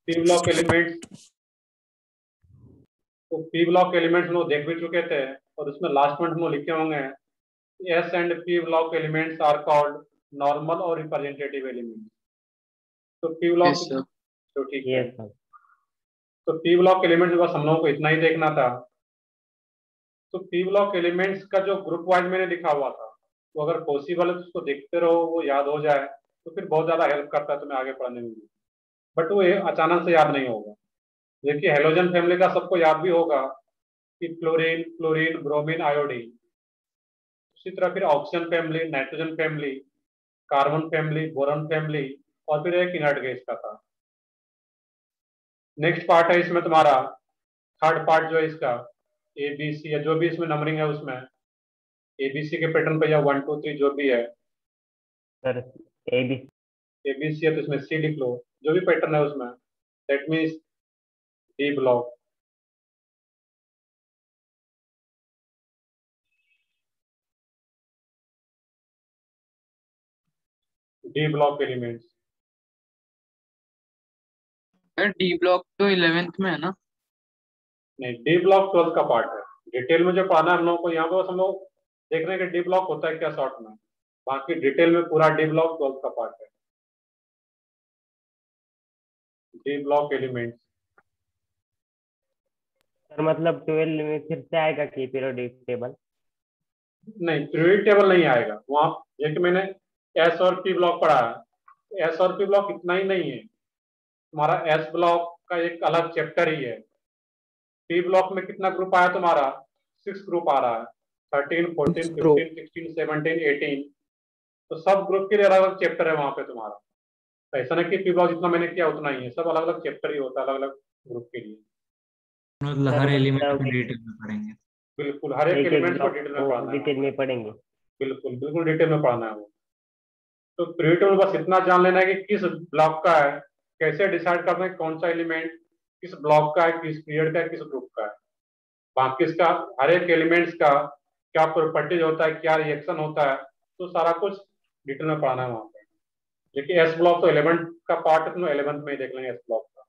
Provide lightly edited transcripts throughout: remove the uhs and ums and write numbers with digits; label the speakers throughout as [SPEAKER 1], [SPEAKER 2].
[SPEAKER 1] P block elements, तो P block elements हम लोग देख भी चुके थे और उसमें लास्ट में हम लोग लिखे होंगे S and P block elements are called normal और रिप्रेजेंटेटिव एलिमेंट्स। तो पी ब्लॉक,
[SPEAKER 2] यस सर।
[SPEAKER 1] तो ठीक है,
[SPEAKER 3] यस सर।
[SPEAKER 1] तो पी ब्लॉक एलिमेंट्स बस हम लोगों को इतना ही देखना था। तो पी ब्लॉक एलिमेंट्स का जो ग्रुप वाइज मैंने लिखा हुआ था, तो अगर पॉसिबल है तो उसको देखते रहो, वो याद हो जाए तो फिर बहुत ज्यादा हेल्प करता है तुम्हें आगे पढ़ने में भी। बट वो अचानक से याद नहीं होगा। देखिए हेलोजन फैमिली का सबको याद भी होगा कि क्लोरीन, क्लोरीन, ब्रोमीन, आयोडीन। उसी तरह फिर oxygen family, nitrogen family, carbon family, boron family, और फिर एक इनर्ट गैस का था। नेक्स्ट पार्ट है इसमें तुम्हारा, थर्ड पार्ट जो है इसका ए बी सी है, जो भी इसमें नंबरिंग है उसमें एबीसी के पैटर्न पे या 1 2 3 जो भी है,
[SPEAKER 3] सर ए बी
[SPEAKER 1] एबीसी है तो इसमें सी लिख लो, जो भी पैटर्न है उसमें, that means D block. D block elements,
[SPEAKER 2] D block तो 11th में है ना?
[SPEAKER 1] नहीं डी ब्लॉक 12th का पार्ट है। डिटेल में जो पढ़ना है हम लोगों को, यहाँ पे बस हम लोग देख रहे हैं कि डी ब्लॉक होता है क्या शॉर्ट में, बाकी डिटेल में पूरा डी ब्लॉक 12th का पार्ट है। डी ब्लॉक एलिमेंट्स,
[SPEAKER 3] सर मतलब 12 में फिर से आएगा कि पीरियोडिक टेबल?
[SPEAKER 1] नहीं पीरियोडिक टेबल नहीं आएगा वहाँ। जैसे मैंने एस और पी ब्लॉक पढ़ा है, एस और पी ब्लॉक इतना ही नहीं है, तुम्हारा एस ब्लॉक का एक अलग चैप्टर ही है। पी ब्लॉक में कितना ग्रुप आया तुम्हारा, 6 ग्रुप आ रहा है, 13 14 15 16 17 18। तो सब ग्रुप के लिए अलग अलग चैप्टर है वहां पे तुम्हारा। तो ऐसा नहीं कि पी ब्लॉक जितना मैंने किया उतना ही है, सब अलग अलग चैप्टर ही होता है अलग अलग ग्रुप के लिए।
[SPEAKER 4] मतलब
[SPEAKER 3] सर
[SPEAKER 4] हर एलिमेंट
[SPEAKER 3] मतलब
[SPEAKER 4] को डिटेल में पढ़ेंगे।
[SPEAKER 1] बिल्कुल हर एक
[SPEAKER 3] एक एक
[SPEAKER 1] एलिमेंट को
[SPEAKER 3] ब्लॉक
[SPEAKER 1] डिटेल में
[SPEAKER 3] को
[SPEAKER 1] पढ़ना है,
[SPEAKER 3] डिटेल में पढ़ेंगे?
[SPEAKER 1] बिल्कुल बिल्कुल डिटेल में पढ़ना है वो। तो पीरियड में बस इतना जान लेना है कि किस ब्लॉक का है, कैसे डिसाइड करना है कौन सा एलिमेंट किस ब्लॉक का है, किस पीरियड का है, किस ग्रुप का है। बाकी इसका हर एक एलिमेंट्स का क्या प्रॉपर्टीज होता है, क्या रिएक्शन होता है, तो सारा कुछ डिटेल में पढ़ना है वहां पे। देखिए एस ब्लॉक तो 11th का पार्ट है, तो 11th में ही देख लेंगे एस ब्लॉक का।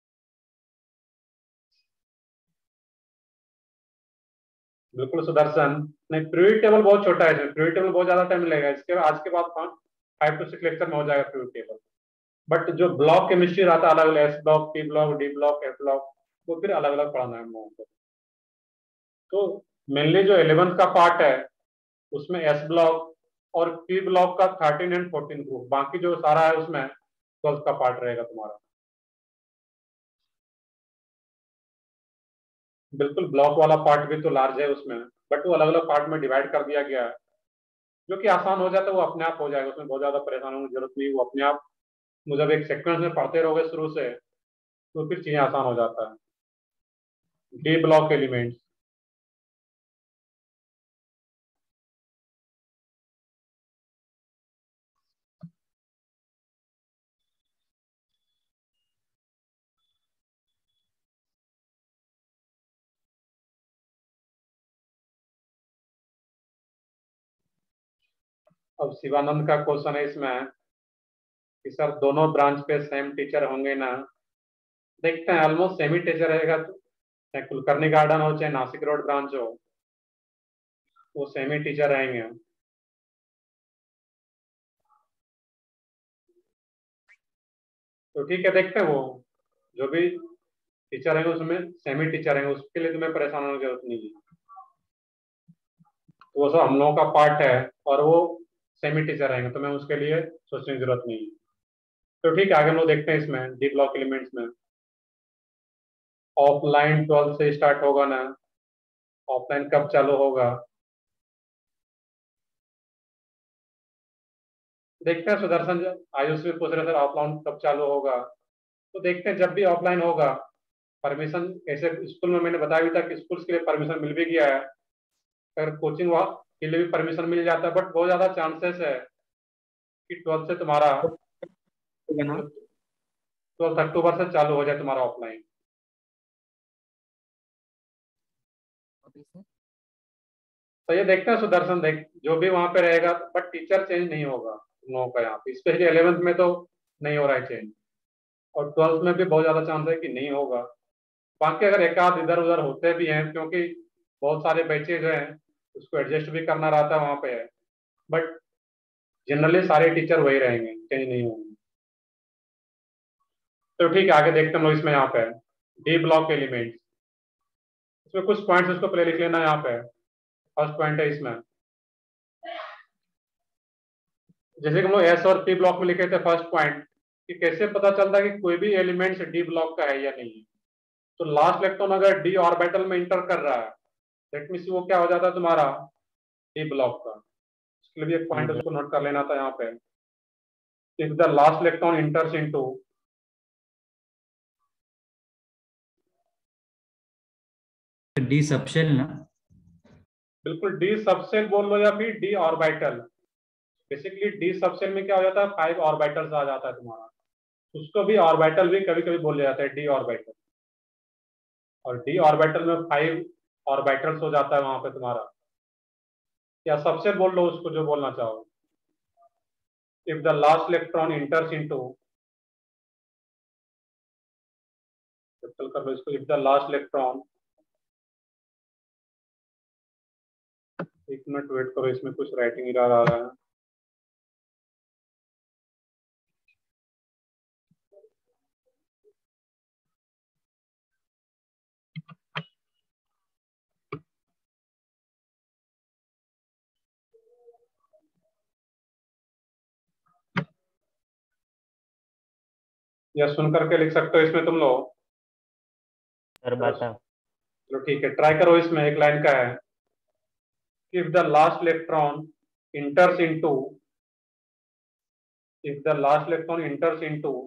[SPEAKER 1] बिल्कुल सुदर्शन, नहीं पीरियड टेबल बहुत छोटा है, इसमें पीरियड टेबल बहुत ज्यादा टाइम लगेगा, इसके आज के बाद 5 to 6 लेक्चर में हो जाएगा पीरियड टेबल। बट जो ब्लॉक केमिस्ट्री रहता है अलग अलग, S block, P block, D block, F block, वो फिर अलग अलग पढ़ना है हम लोगों को। तो मेनली जो 11th का पार्ट है उसमें एस ब्लॉक और पी ब्लॉक का 13 एंड 14 ग्रुप, बाकी जो सारा है उसमें 12th का पार्ट रहेगा तुम्हारा। बिल्कुल ब्लॉक वाला पार्ट भी तो लार्ज है उसमें, बट वो अलग अलग पार्ट में डिवाइड कर दिया गया है, जो कि आसान हो जाता है, वो अपने आप हो जाएगा, उसमें बहुत ज्यादा परेशान होने की जरूरत नहीं, वो अपने आप जब एक सेक्वेंस में पढ़ते रहोगे शुरू से तो फिर चीजें आसान हो जाता है। डी ब्लॉक एलिमेंट्स, अब शिवानंद का क्वेश्चन है इसमें कि सर दोनों ब्रांच पे सेम टीचर होंगे ना। देखते हैं, ऑलमोस्ट सेम ही टीचर रहेगा, चाहे कुलकर्णी गार्डन हो चाहे नासिक रोड ब्रांच हो, वो सेम ही टीचर रहेंगे। तो ठीक है, देखते हैं वो जो भी टीचर रहेंगे उसमें सेम ही टीचर रहेंगे, उसके लिए तुम्हें परेशान होने की जरूरत नहीं है। तो वो सब हम लोगों का पार्ट है और वो सेम ही टीचर रहेंगे, तुम्हें उसके लिए सोचने की जरूरत नहीं है। तो ठीक है, आगे हम लोग देखते हैं इसमें डी ब्लॉक एलिमेंट्स में। ऑफलाइन 12 से स्टार्ट होगा ना, ऑफलाइन कब चालू होगा देखते हैं। सुदर्शन आयुष भी पूछ रहे सर ऑफलाइन कब चालू होगा, तो देखते हैं जब भी ऑफलाइन होगा। परमिशन ऐसे स्कूल में मैंने बताया भी था कि स्कूल के लिए परमिशन मिल भी गया है, अगर कोचिंग के लिए भी परमिशन मिल जाता है, बट बहुत ज्यादा चांसेस है कि 12 से तुम्हारा
[SPEAKER 2] है ना?
[SPEAKER 1] 12 अक्टूबर से चालू हो जाए तुम्हारा ऑफलाइन। तो ये देखते हैं सुदर्शन, देख जो भी वहां पे रहेगा, बट टीचर चेंज नहीं होगा तुम लोगों का यहाँ पे, स्पेशली 11th में तो नहीं हो रहा है चेंज। और 12th में भी बहुत ज्यादा चांस है कि नहीं होगा। बाकी अगर एक आध इधर उधर होते भी हैं, क्योंकि बहुत सारे बैचेज हैं, उसको एडजस्ट भी करना रहता है वहां पे, बट जनरली सारे टीचर वही रहेंगे, चेंज नहीं होंगे। तो ठीक है, आगे देखते हैं हम लोग। इसमें यहाँ पे डी ब्लॉक एलिमेंट्स, इसमें कुछ पॉइंट्स इसको पहले लिख लेना। यहाँ पे फर्स्ट पॉइंट है इसमें, जैसे कि हम लोग एस और पी ब्लॉक में लिखे थे फर्स्ट पॉइंट, कि कैसे पता चलता है कि कोई भी एलिमेंट्स डी ब्लॉक का है या नहीं है। तो लास्ट इलेक्ट्रॉन अगर डी ऑर्बिटल में इंटर कर रहा है, दैट मींस वो क्या हो जाता है तुम्हारा, डी ब्लॉक का। इसके लिए भी एक पॉइंट उसको नोट कर लेना था यहाँ पे, if the last electron enters into,
[SPEAKER 4] D subshell ना?
[SPEAKER 1] बिल्कुल डी सबसेल बोल लो या फिर D orbital. Basically D subshell में क्या हो जाता है, 5 ऑर्बिटल्स आ जाता है तुम्हारा। उसको भी ऑर्बिटल भी कभी कभी बोले जाता है, डी ऑर्बिटल। और डी ऑर्बिटल में 5 ऑर्बिटल्स हो जाता है वहां पे तुम्हारा, या सबसेल बोल लो उसको, जो बोलना चाहो। If the last electron enters into, capital कर लो इसको, इफ द लास्ट इलेक्ट्रॉन, एक मिनट वेट करो, इसमें कुछ राइटिंग एरर आ रहा है। या सुन करके लिख सकते हो इसमें तुम लोग।
[SPEAKER 3] सर बता।
[SPEAKER 1] चलो ठीक है, ट्राई करो। इसमें एक लाइन का है, if the last electron enters into, if the last electron enters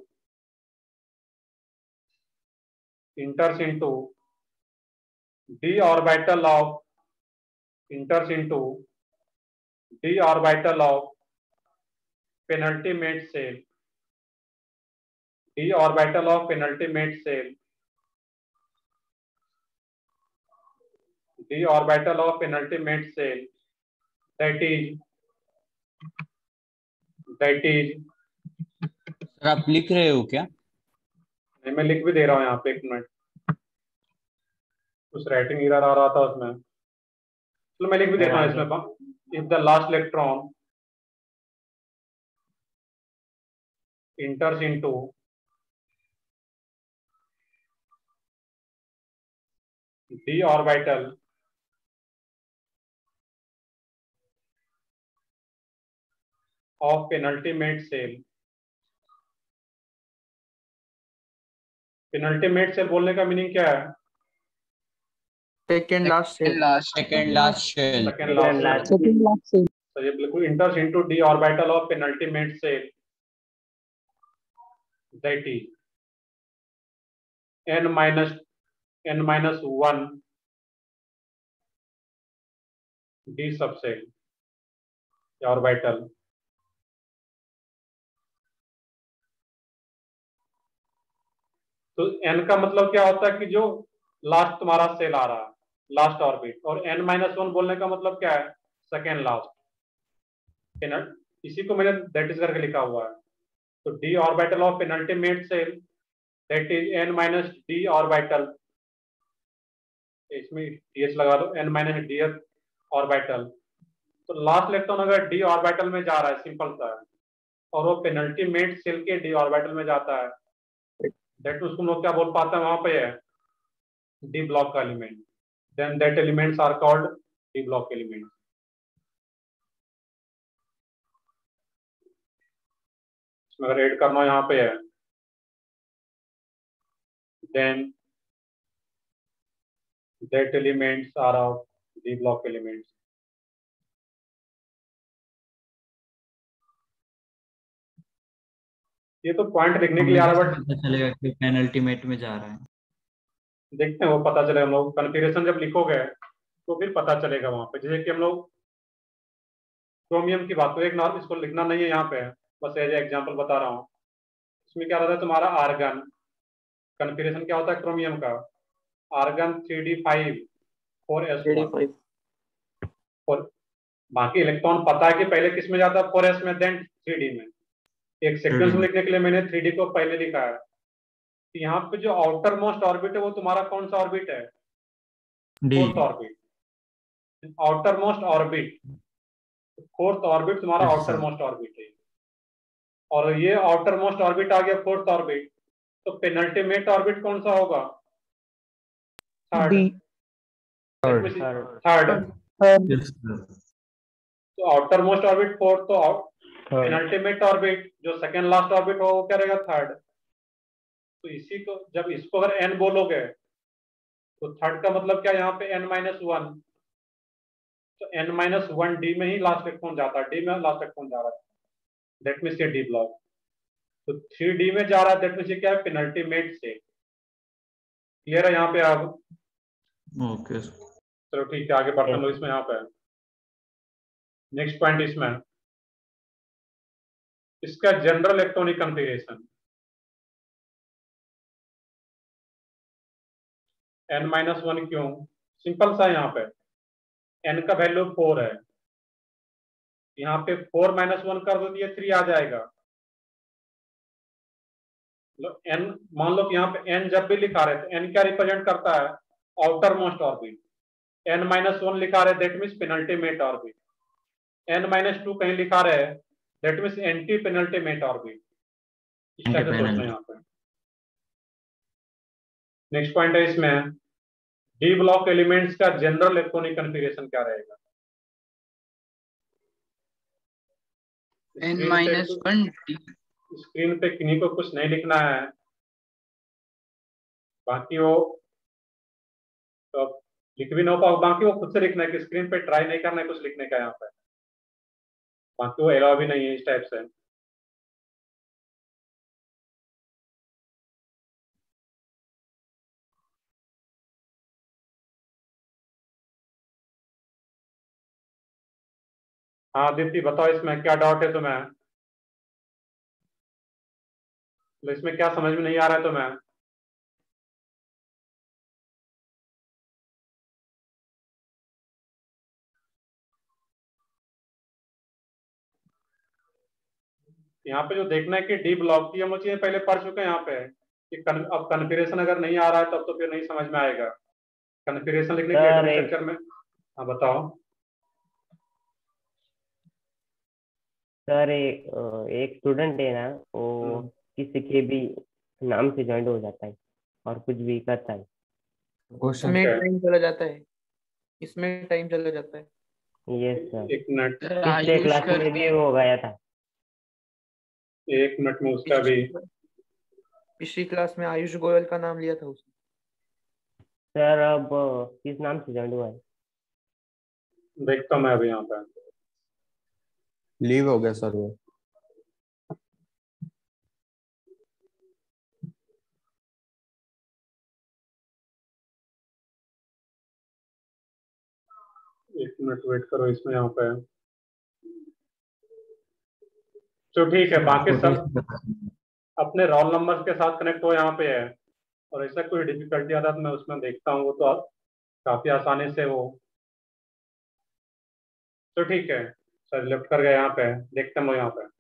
[SPEAKER 1] into d orbital of, enters into d orbital of penultimate cell, d orbital of penultimate cell, d orbital of penultimate cell, that is
[SPEAKER 5] sir आप लिख रहे हो क्या?
[SPEAKER 1] नहीं, मैं लिख भी दे रहा हूँ यहाँ पे, एक मिनट, कुछ राइटिंग एरर आ रहा था उसमें। चलो मैं लिख भी देता हूँ इसमें, if the last electron enters into d orbital of penultimate cell, penultimate shell बोलने का मीनिंग क्या है?
[SPEAKER 2] Second last
[SPEAKER 5] second last shell.
[SPEAKER 1] Second last shell. तो ये बिल्कुल enters into D orbital of penultimate shell, that is n-1 D subshell orbital. तो n का मतलब क्या होता है कि जो लास्ट तुम्हारा सेल आ रहा है, लास्ट ऑर्बिट। और n-1 बोलने का मतलब क्या है, सेकेंड लास्ट। इसी को मैंने दैट इज करके लिखा हुआ है। तो D orbital of penultimate shell, that is n-d orbital, इसमें ds लगा दो, n-ds ऑर्बिटल। तो लास्ट इलेक्ट्रॉन अगर डी ऑर्बिटल में जा रहा है, सिंपल सा है, और वो पेनल्टीमेट सेल के डी ऑर्बिटल में जाता है, दैट उसको हम लोग क्या बोल पाते हैं, वहां पे है डी ब्लॉक का एलिमेंट। Then that elements are called D block element. इसमें अगर ऐड करना यहाँ पे है, then that elements are of D block elements. ये तो पॉइंट लिखने के लिए आ रहा है, बट
[SPEAKER 4] पता चलेगा कि पेनल्टीमेट में जा रहा है।
[SPEAKER 1] देखते हैं वो पता चलेगा। हम लोग कन्फिग्रेशन जब लिखोगे तो फिर पता चलेगा वहां पे। जैसे कि हम लोग क्रोमियम की बात करें, एक नॉर्म, इसको लिखना नहीं है यहाँ पे, बस एज एग्जांपल बता रहा हूँ। इसमें क्या रहता है तुम्हारा आर्गन, कन्फिग्रेशन क्या होता है क्रोमियम का, आर्गन 3d5 4s1। और बाकी इलेक्ट्रॉन पता है कि पहले किस में जाता है, 4s में, देन 3d में। एक सीक्वेंस में लिखने के लिए मैंने 3d को पहले लिखा है, यहाँ पे जो आउटर मोस्ट ऑर्बिट है वो तुम्हारा कौन सा ऑर्बिट है?
[SPEAKER 4] D.
[SPEAKER 1] Fourth orbit, outermost orbit, fourth orbit तुम्हारा
[SPEAKER 4] Yes,
[SPEAKER 1] outer
[SPEAKER 4] sir.
[SPEAKER 1] Most orbit है, और ये आउटर मोस्ट ऑर्बिट आ गया फोर्थ ऑर्बिट, तो पेनल्टीमेट ऑर्बिट कौन सा होगा? Third.
[SPEAKER 3] Third.
[SPEAKER 1] Third.
[SPEAKER 4] Yes, sir.
[SPEAKER 1] तो आउटर मोस्ट ऑर्बिट फोर्थ, तो
[SPEAKER 3] थर्ड।
[SPEAKER 1] पेनल्टीमेट ऑर्बिट जो सेकेंड लास्ट ऑर्बिट होगा वो क्या रहेगा? थर्ड। तो इसी को जब इसको अगर n बोलोगे तो थर्ड का मतलब क्या? यहाँ पे n-1, तो n-1 डी में ही लास्ट इलेक्ट्रॉन जाता है, डी में लास्ट इलेक्ट्रॉन जा रहा है, दैट मीन्स ये डी ब्लॉक। तो 3D में जा रहा है, दैट मीन्स ये क्या है? पेनल्टीमेट से। क्लियर है यहाँ पे अब?
[SPEAKER 4] Okay.
[SPEAKER 1] चलो ठीक है, आगे बढ़ते हैं लोग इसमें। यहाँ पे नेक्स्ट पॉइंट इसमें इसका जनरल इलेक्ट्रॉनिक कॉन्फ़िगरेशन n-1 क्यों? सिंपल सा, यहाँ पे n का वैल्यू 4 है, यहाँ पे 4-1 कर दो तो ये 3 आ जाएगा। n मान लो कि यहाँ पे n जब भी लिखा रहे तो n क्या रिप्रेजेंट करता है? Outer most orbit. n-1 लिखा रहे that means penultimate orbit, n-2 कहीं लिखा रहे that means antepenultimate orbit. इस टाइप से सोचना है यहाँ पे। नेक्स्ट पॉइंट है इसमें डी ब्लॉक एलिमेंट्स का जनरल इलेक्ट्रॉनिक कॉन्फ़िगरेशन क्या रहेगा?
[SPEAKER 2] n-1 d।
[SPEAKER 1] स्क्रीन पे किन्हीं को कुछ नहीं लिखना है, बाकी वो तो लिख भी ना पाओ, बाकी वो खुद से लिखना है कि स्क्रीन पे ट्राई नहीं करना है कुछ लिखने का यहाँ पे, बाकी वो अलाउ भी नहीं है इस टाइप से। हाँ दीप्ति बताओ इसमें क्या डाउट है तुम्हें? तो इसमें क्या समझ में नहीं आ रहा है तुम्हें? यहाँ पे जो देखना है कि डी ब्लॉक की हम चीजें पहले पढ़ चुके हैं यहाँ पे कि अब कन्फिग्रेशन अगर नहीं आ रहा है तब तो फिर नहीं समझ में आएगा। कन्फिग्रेशन लिखने के
[SPEAKER 3] सर
[SPEAKER 1] एटॉमिक स्ट्रक्चर में, हाँ बताओ।
[SPEAKER 3] सर एक स्टूडेंट है ना, वो किसी के भी नाम से ज्वाइन हो जाता है और कुछ भी करता है।
[SPEAKER 6] इसमें
[SPEAKER 1] Okay.
[SPEAKER 6] टाइम चला जाता है, इसमें टाइम चला जाता है।
[SPEAKER 3] यस सर,
[SPEAKER 1] एक मिनट,
[SPEAKER 3] पिछले
[SPEAKER 2] आयुष
[SPEAKER 3] क्लास में
[SPEAKER 2] करके
[SPEAKER 3] भी हो गया था।
[SPEAKER 1] एक मिनट में उसका भी
[SPEAKER 6] पिछली क्लास में आयुष गोयल का नाम लिया था उसने।
[SPEAKER 3] सर अब किस नाम से ज्वाइन हुआ है?
[SPEAKER 1] देखता हूँ मैं अभी यहाँ पे।
[SPEAKER 7] लीव हो गया सर वो।
[SPEAKER 1] एक मिनट वेट करो इसमें यहाँ पे। तो ठीक है, बाकी सब अपने रोल नंबर के साथ कनेक्ट हो यहाँ पे है, और ऐसा कोई डिफिकल्टी आता है तो मैं उसमें देखता हूँ, वो तो काफी आसानी से वो। तो ठीक है सर, लेफ्ट कर गए यहाँ पे, देखते हैं यहाँ पे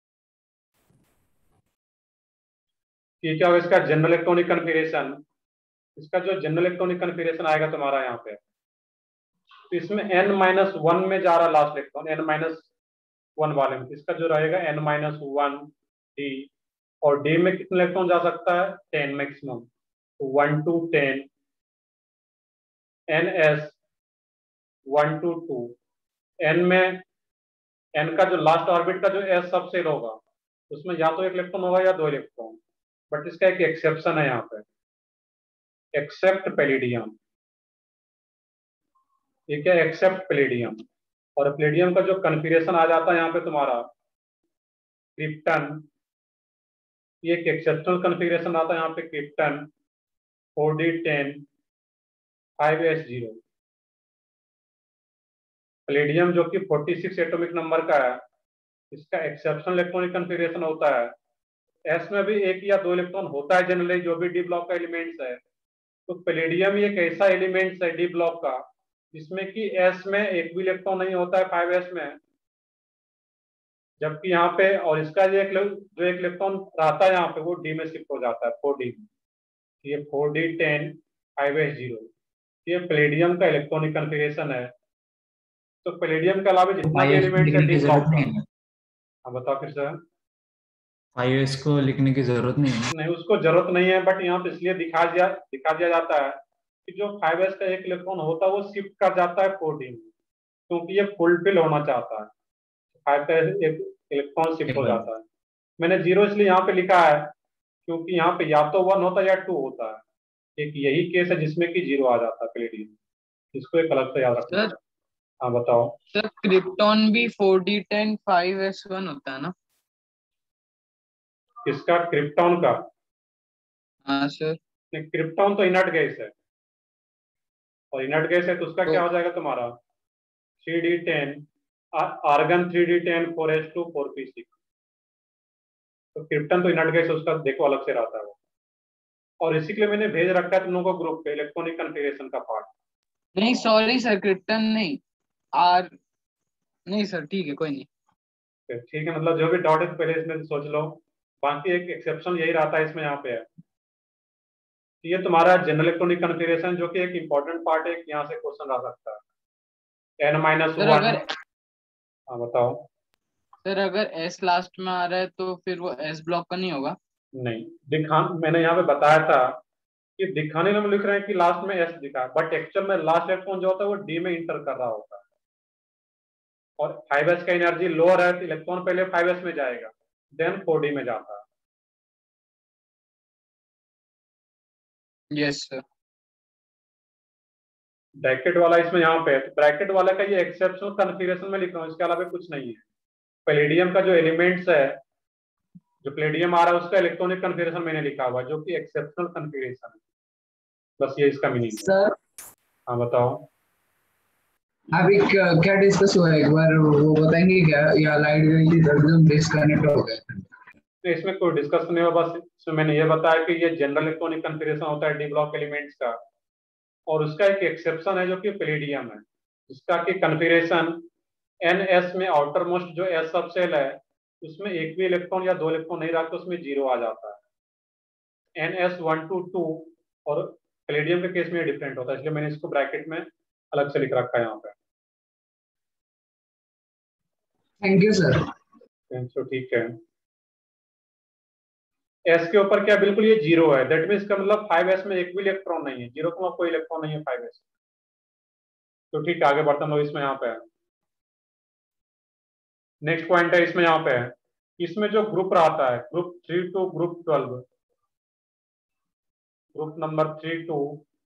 [SPEAKER 1] कि क्या होगा इसका जनरल इलेक्ट्रॉनिक कॉन्फ़िगरेशन। इसका जो जनरल इलेक्ट्रॉनिक कॉन्फ़िगरेशन आएगा तुम्हारा यहाँ पे, तो इसमें n-1 में जा रहा लास्ट इलेक्ट्रॉन, n-1 वाले में इसका जो रहेगा n-1 d, और d में कितने इलेक्ट्रॉन जा सकता है? 10 maximum, 1 to 10, ns 1 to 2। n में n का जो लास्ट ऑर्बिट का जो s सबसेल होगा उसमें या तो एक इलेक्ट्रॉन होगा या 2 इलेक्ट्रॉन, बट इसका एक एक्सेप्शन है यहाँ पे, एक्सेप्ट पैलिडियम। ये क्या? Accept palladium. और पैलिडियम का जो कॉन्फ़िगरेशन आ जाता है यहाँ पे तुम्हारा क्रिप्टन, ये एक एक्सेप्शनल कॉन्फ़िगरेशन आता है यहाँ पे, क्रिप्टन 4d10 5s0। पैलेडियम जो कि 46 एटॉमिक नंबर का है, इसका एक्सेप्शनल इलेक्ट्रॉनिक कॉन्फ़िगरेशन होता है। एस में भी 1 या 2 इलेक्ट्रॉन होता है जनरली, जो भी डी ब्लॉक का एलिमेंट्स है। तो पैलेडियम एक ऐसा एलिमेंट्स है डी ब्लॉक का जिसमें कि एस में एक भी इलेक्ट्रॉन नहीं होता है 5s में, जबकि यहाँ पे और इसका जो एक इलेक्ट्रॉन रहता है यहाँ पे वो डी में शिफ्ट हो जाता है 4d में। ये 4d10 5s0, ये प्लेडियम का इलेक्ट्रॉनिक कॉन्फ़िगरेशन है। तो प्लेडियम के अलावा जितना भी
[SPEAKER 4] 5s
[SPEAKER 1] एलिमेंट्स है
[SPEAKER 4] लिखने की
[SPEAKER 1] डी ब्लॉक
[SPEAKER 4] जरूरत
[SPEAKER 1] का।
[SPEAKER 4] नहीं है।
[SPEAKER 1] हाँ बताओ फिर से।
[SPEAKER 4] 5s को लिखने की जरूरत नहीं है।
[SPEAKER 1] नहीं, उसको जरूरत नहीं है, बट यहाँ पे इसलिए दिखा दिया जाता है कि जो 5s का एक इलेक्ट्रॉन होता है वो शिफ्ट कर जाता है 4d में, क्योंकि ये फुलफिल होना चाहता है। 5 का एक इलेक्ट्रॉन शिफ्ट हो जाता है। मैंने 0 इसलिए यहाँ पे लिखा है क्योंकि यहाँ पे या तो 1 होता है या 2 होता है। एक यही केस है जिसमें कि 0 आ जाता है प्लेडियम। इसको एक अलग से याद रखना।
[SPEAKER 2] सर
[SPEAKER 1] हाँ बताओ।
[SPEAKER 2] सर क्रिप्टॉन भी 4d10 5s1 होता है ना?
[SPEAKER 1] किसका? क्रिप्टॉन का?
[SPEAKER 2] हाँ सर।
[SPEAKER 1] क्रिप्टॉन तो इनर्ट गैस है, और इनर्ट गैस है तो उसका क्या हो जाएगा तुम्हारा 3d10 argon 3d10 4s2 4p6। तो क्रिप्टन तो इनर्ट गैस है, उसका देखो अलग से रहता है वो। और इसी के लिए मैंने भेज रखा है तुम लोगों को ग्रुप पे इलेक्ट्रॉनिक कॉन्फ़िगरेशन का पार्ट।
[SPEAKER 2] नहीं सॉरी सर, क्रिप्टन नहीं, आर नहीं सर, ठीक है कोई नहीं।
[SPEAKER 1] ठीक है, मतलब जो भी डॉट है तो पहले इसमें सोच लो। बाकी एक एक्सेप्शन यही रहता है इसमें, यहाँ पे है कि ये तुम्हारा जनरल इलेक्ट्रॉनिक कॉन्फ़िगरेशन, जो कि एक इंपॉर्टेंट पार्ट है, यहाँ से क्वेश्चन आ सकता है
[SPEAKER 2] सर
[SPEAKER 1] n-1।
[SPEAKER 2] अगर
[SPEAKER 1] हाँ बताओ।
[SPEAKER 2] सर अगर एस लास्ट में आ रहा है तो फिर वो एस ब्लॉक का नहीं होगा?
[SPEAKER 1] नहीं, मैंने यहाँ पे बताया था कि दिखाने में लिख रहे हैं कि लास्ट में एस दिखा, बट एक्चुअल में लास्ट इलेक्ट्रॉन जो होता है वो डी में इंटर कर रहा होता है, और 5s का एनर्जी लोअर है तो इलेक्ट्रॉन पहले 5s में जाएगा, देन 4d में जाता है।
[SPEAKER 2] Yes sir.
[SPEAKER 1] ब्रैकेट वाला इसमें यहाँ पे है, तो ब्रैकेट वाला का ये एक्सेप्शनल कॉन्फ़िगरेशन में लिख रहा हूँ, इसके अलावा कुछ नहीं है। पैलेडियम का जो एलिमेंट्स है, जो प्लेडियम आ रहा है उसका इलेक्ट्रॉनिक कॉन्फ़िगरेशन मैंने लिखा हुआ है, जो कि एक्सेप्शनल कॉन्फ़िगरेशन है। बस ये इसका मीनिंग है।
[SPEAKER 8] सर
[SPEAKER 1] हाँ बताओ।
[SPEAKER 8] अभी क्या डिस्कस हुआ है, एक बार वो बताएंगे क्या, या लाइट गई थी तो एकदम डिस्कनेक्ट हो गया?
[SPEAKER 1] तो इसमें कोई डिस्कस नहीं हुआ, बस इसमें मैंने ये बताया कि ये जनरल इलेक्ट्रॉनिक कॉन्फ़िगरेशन होता है डी ब्लॉक एलिमेंट्स का, और उसका एक एक्सेप्शन है जो कि पैलेडियम है, जिसका कि कॉन्फ़िगरेशन NS में आउटर मोस्ट जो S सब सेल है उसमें एक भी इलेक्ट्रॉन या 2 इलेक्ट्रॉन नहीं रहता, उसमें 0 आ जाता है। NS1 to 2, और पैलेडियम के केस में डिफरेंट होता है, इसलिए मैंने इसको ब्रैकेट में अलग से लिख रखा है यहाँ पे।
[SPEAKER 8] Thank you sir.
[SPEAKER 1] तो ठीक है। S के ऊपर क्या बिल्कुल ये 0 है, दैट मीन्स का मतलब 5s में एक भी इलेक्ट्रॉन नहीं है, 0 का कोई इलेक्ट्रॉन नहीं है 5s। तो ठीक है, आगे बढ़ता हूँ। इसमें यहाँ पे है नेक्स्ट पॉइंट है, इसमें यहाँ पे है, इसमें जो ग्रुप रहता है group 3 to group 12, group number 3 to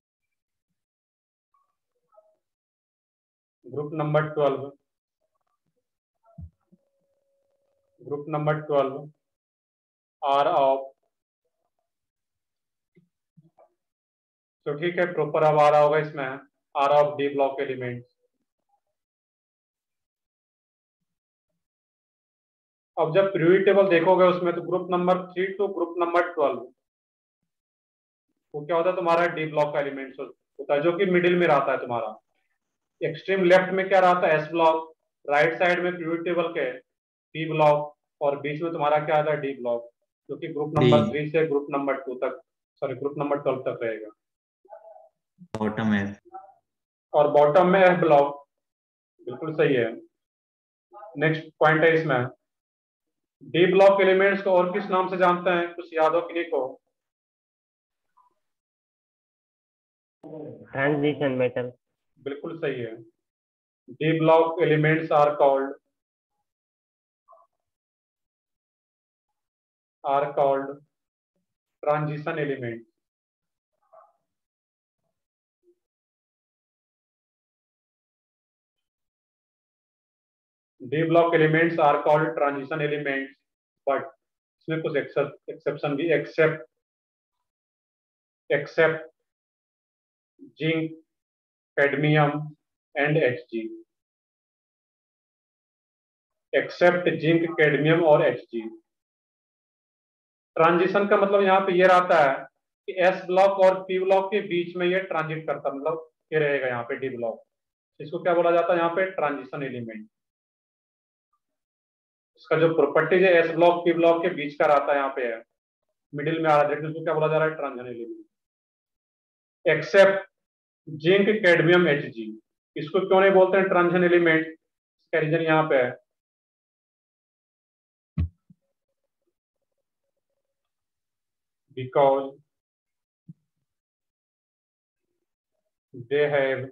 [SPEAKER 1] group number 12, group number 12 are of, तो ठीक है प्रॉपर अब आ रहा होगा इसमें are of D block element. अब जब पीरियोडिक टेबल देखोगे उसमें तो group number 3 to group number 12 वो क्या होता है तुम्हारा डी ब्लॉक का एलिमेंट होता है, जो कि मिडिल में रहता है तुम्हारा। एक्सट्रीम लेफ्ट में क्या रहता है एस ब्लॉक, राइट साइड में पीरियोडिक टेबल के पी ब्लॉक, और बीच में तुम्हारा क्या आता है डी ब्लॉक, जो कि ग्रुप नंबर 3 से ग्रुप नंबर 2 तक, सॉरी ग्रुप नंबर 12 तक रहेगा।
[SPEAKER 4] बॉटम है।
[SPEAKER 1] और बॉटम में एफ ब्लॉक, बिल्कुल सही है। नेक्स्ट पॉइंट है इसमें डी ब्लॉक एलिमेंट्स को और किस नाम से जानते हैं, कुछ याद हो किन्हीं को?
[SPEAKER 3] Transition metal.
[SPEAKER 1] बिल्कुल सही है। D block elements are called transition element. D block elements are called transition elements, but इसमें कुछ एक्सेप्शन भी, except zinc, cadmium and Hg। Except zinc, cadmium और Hg। ट्रांजिशन का मतलब यहाँ पे ये रहता है कि S ब्लॉक और P ब्लॉक के बीच में ये ट्रांजिट करता, मतलब ये रहेगा यहाँ पे डी ब्लॉक। इसको क्या बोला जाता है यहाँ पे ट्रांजिशन एलिमेंट। इसका जो प्रॉपर्टीज है S ब्लॉक P ब्लॉक के बीच का रहता है, यहाँ पे है मिडिल में आ रहा है, इसको क्या बोला जा रहा है transition element. Except zinc cadmium Hg। इसको क्यों नहीं बोलते हैं ट्रांजिशन एलिमेंट? इसका रीजन यहाँ पे है। Because they have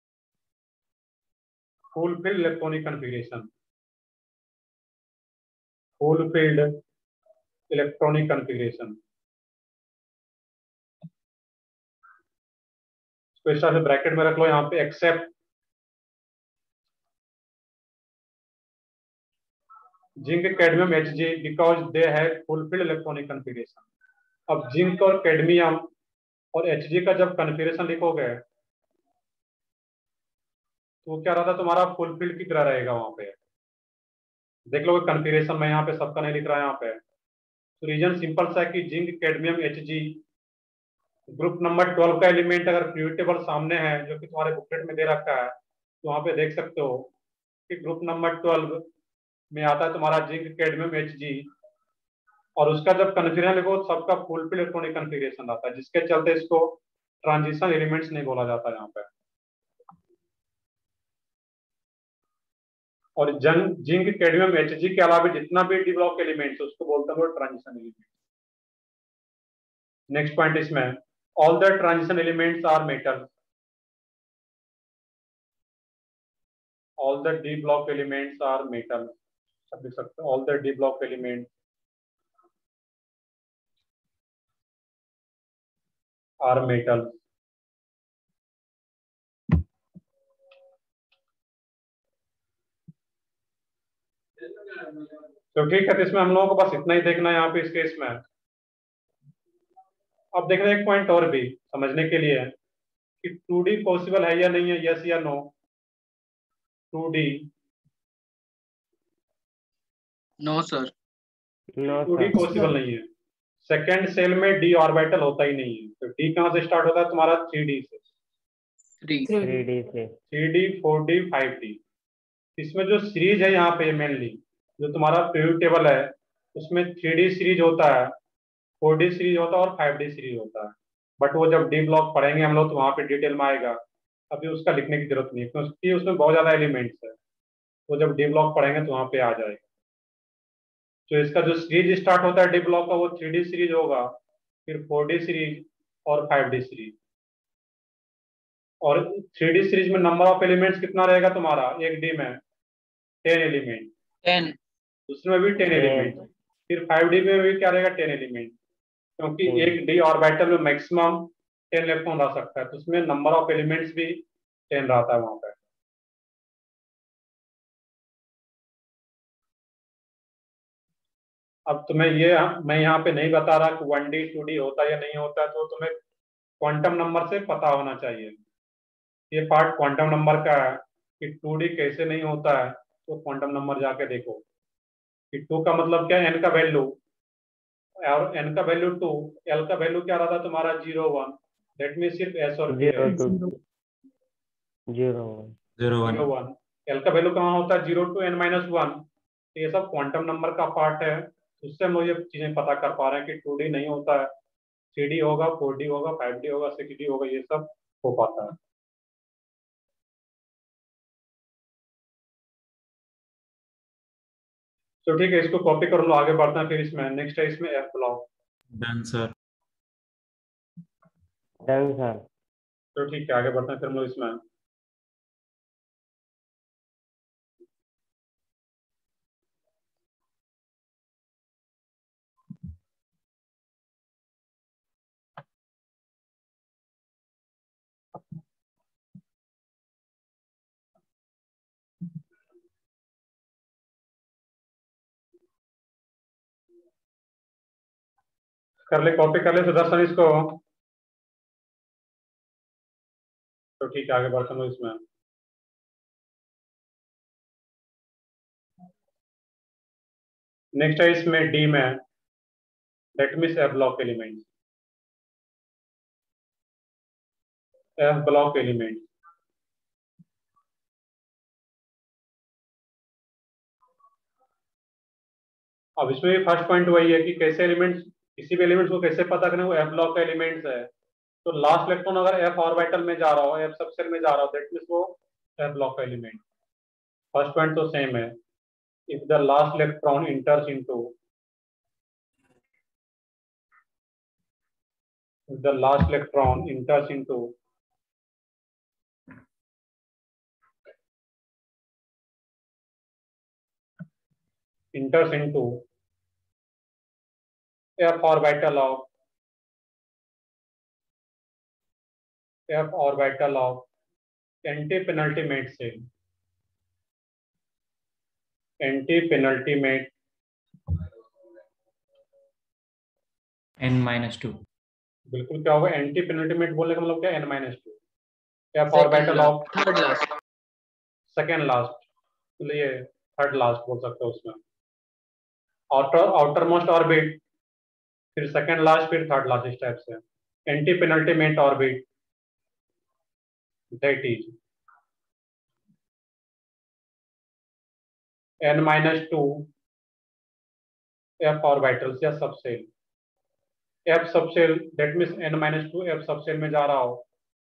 [SPEAKER 1] fulfilled electronic configuration, fulfilled electronic configuration। इसको इस तरह से ब्रैकेट में रख लो यहाँ पे, except zinc cadmium Hg because they have fulfilled electronic configuration. अब जिंक और कैडमियम और Hg का जब कन्फिगरेशन लिखोगे तो क्या रहता है तुम्हारा? फुलफिल की तरह रहेगा वहां पे। देख लो कन्फिगरेशन में यहाँ पे सबका नहीं लिख रहा है यहाँ पे। तो रीजन सिंपल सा है कि zinc cadmium Hg group number 12 का एलिमेंट अगर पीरियोडिक टेबल सामने है जो कि तुम्हारे बुकलेट में दे रखा है तो वहां पे देख सकते हो कि ग्रुप नंबर 12 में आता है तुम्हारा जिंक कैडमियम Hg, और उसका जब कन्फिगरेशन लिखो सबका फुलफिल इलेक्ट्रॉनिक कन्फिगरेशन आता है, जिसके चलते इसको ट्रांजिशन एलिमेंट्स नहीं बोला जाता यहाँ पे। और जिंक कैडमियम Hg के अलावा जितना भी डी ब्लॉक एलिमेंट्स उसको बोलते हैं ट्रांजिशन एलिमेंट। नेक्स्ट पॉइंट इसमें, all the transition elements are metal. All the D block elements are metal, सब लिख सकते हैं। All the D block elements are metal. तो ठीक है, तो इसमें हम लोगों को बस इतना ही देखना है यहाँ पे इस केस में। अब देखना एक पॉइंट और भी समझने के लिए कि 2D पॉसिबल है या नहीं है, यस या no. 2D
[SPEAKER 2] no sir.
[SPEAKER 3] No
[SPEAKER 1] 2D
[SPEAKER 3] sir.
[SPEAKER 1] Possible नहीं है। सेकेंड सेल में डी ऑर्बिटल होता ही नहीं है। तो डी कहाँ से स्टार्ट होता है तुम्हारा? 3D से।
[SPEAKER 3] 3D से
[SPEAKER 1] 3D 4D 5D। इसमें जो सीरीज है यहाँ पे मेनली जो तुम्हारा पीरियोडिक टेबल है उसमें 3D सीरीज होता है, 4D सीरीज होता है और 5D सीरीज होता है। बट वो जब डी ब्लॉक पढ़ेंगे हम लोग तो वहाँ पे डिटेल में आएगा, अभी उसका लिखने की जरूरत नहीं है क्योंकि उसमें बहुत ज्यादा एलिमेंट्स है। तो जब डी ब्लॉक पढ़ेंगे तो वहाँ पे आ जाएगा। तो इसका जो सीरीज स्टार्ट होता है डी ब्लॉक का वो 3D सीरीज होगा, फिर 4D सीरीज और 5D सीरीज। और 3D सीरीज में नंबर ऑफ एलिमेंट्स कितना रहेगा तुम्हारा? एक डी में 10 एलिमेंट,
[SPEAKER 2] 10।
[SPEAKER 1] दूसरे में भी 10 एलिमेंट, फिर 5D में भी क्या रहेगा? 10 एलिमेंट, क्योंकि एक डी ऑर्बिटल में मैक्सिमम 10 इलेक्ट्रॉन रह सकता है, तो उसमें नंबर ऑफ एलिमेंट्स भी 10 रहता है वहां पर। अब तुम्हें ये मैं यहाँ पे नहीं बता रहा कि 1D 2D होता है या नहीं होता है, तो तुम्हें क्वांटम नंबर से पता होना चाहिए। ये पार्ट क्वांटम नंबर का है कि 2D कैसे नहीं होता है, तो क्वांटम नंबर जाके देखो कि 2 का मतलब क्या है? n का वैल्यू, और n का वैल्यू 2, l का वैल्यू क्या रहता है तुम्हारा? 0 1। दैट मीन सिर्फ s और p है।
[SPEAKER 3] 0
[SPEAKER 1] 1। l का वैल्यू कहाँ होता है? 0 to n-1। ये सब क्वांटम नंबर का पार्ट है, उससे हम लोग ये चीजें पता कर पा रहे हैं कि 2D नहीं होता है, 3D होगा, 4D होगा, 5D होगा, 6D होगा, ये सब हो पाता है। तो ठीक है, इसको कॉपी कर लो, आगे बढ़ते हैं। फिर इसमें नेक्स्ट है इसमें F block.
[SPEAKER 4] Done sir.
[SPEAKER 3] Done sir.
[SPEAKER 1] तो ठीक है, आगे बढ़ते हैं फिर हम लोग इसमें। कर ले, कॉपी कर ले सुदर्शन इसको। तो ठीक है, आगे बढ़ते हैं इसमें। नेक्स्ट है इसमें डी में, that means F block element. F block element अब इसमें भी फर्स्ट पॉइंट वही है कि कैसे एलिमेंट्स, किसी भी एलिमेंट्स को कैसे पता करें वो एफ ब्लॉक का एलिमेंट्स है। तो लास्ट इलेक्ट्रॉन अगर एफ ऑर्बिटल में जा रहा हो, एफ सबसेल में जा रहा हो, दैट मीन्स वो एफ ब्लॉक का एलिमेंट। फर्स्ट पॉइंट तो सेम है, if the last electron enters into the last electron enters into f orbital of anti-penultimate cell, anti-penultimate
[SPEAKER 4] n-2।
[SPEAKER 1] बिल्कुल क्या होगा, एंटी पेनल्टीमेट बोलने का मतलब क्या, n-2 f orbital of
[SPEAKER 2] third last,
[SPEAKER 1] second last, तो ये थर्ड लास्ट बोल सकते हो उसमें, आउटर मोस्ट ऑर्बिट, फिर सेकेंड लास्ट, फिर थर्ड लास्ट, इस टाइप से antepenultimate orbit, that is n-2 f orbitals या subshell, f subshell that means n-2 f subshell में जा रहा हो,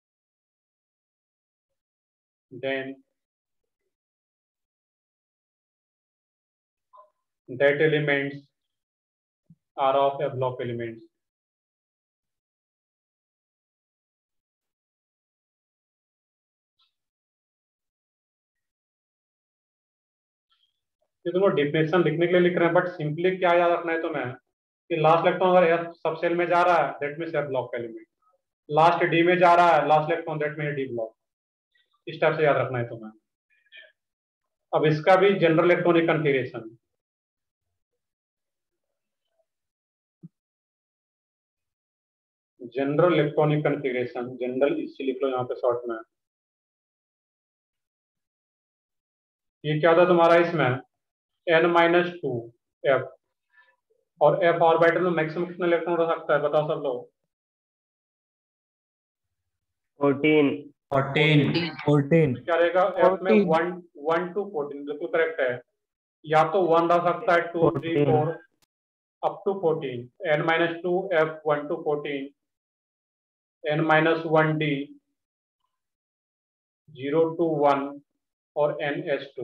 [SPEAKER 1] then that elements are of f block elements. ये तुमको डिफिनेशन लिखने के लिए लिख रहे हैं, बट सिंपली क्या याद रखना है तुम्हें कि लास्ट इलेक्ट्रॉन अगर एफ सबसेल में जा रहा है that means F block element, last D में जा रहा है last electron that means D block, इस टाइप से याद रखना है तुम्हें। अब इसका भी general electronic configuration, general electronic configuration, general इसी लिख लो यहाँ पे शॉर्ट में। ये क्या होता है तुम्हारा इसमें n-2 f, और f ऑर्बिटल में मैक्सिमम कितना इलेक्ट्रॉन हो सकता है, बताओ सब लोग।
[SPEAKER 4] 14
[SPEAKER 1] क्या रहेगा f में 1 to 14, बिल्कुल करेक्ट है, या तो 1 रह सकता है, 2 3 4 up to 14, n-2 f 1 to 14, n-1 d 0 to 1 और ns2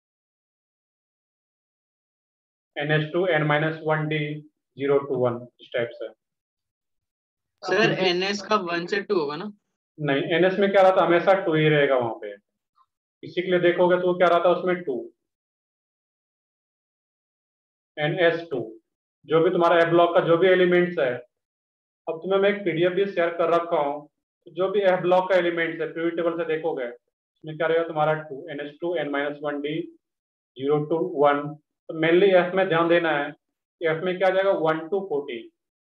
[SPEAKER 1] n-1 d 0 to 1, इस टाइप से।
[SPEAKER 2] सर ns का 1 से 2 होगा ना?
[SPEAKER 1] नहीं, ns में क्या रहता, हमेशा 2 ही रहेगा वहां पे, इसी के लिए देखोगे तो क्या रहता है उसमें 2, ns2 जो भी तुम्हारा एफ ब्लॉक का जो भी एलिमेंट्स है। अब तुम्हें मैं एक पीडीएफ भी शेयर कर रखा हूँ, जो भी एफ ब्लॉक का एलिमेंट्स है पीरियोडिक टेबल से देखोगे इसमें क्या रहेगा तुम्हारा 2 ns2 n-1 d 0 to 1। तो मेनली एफ में ध्यान देना है कि एफ में क्या आ जाएगा 1 to 14,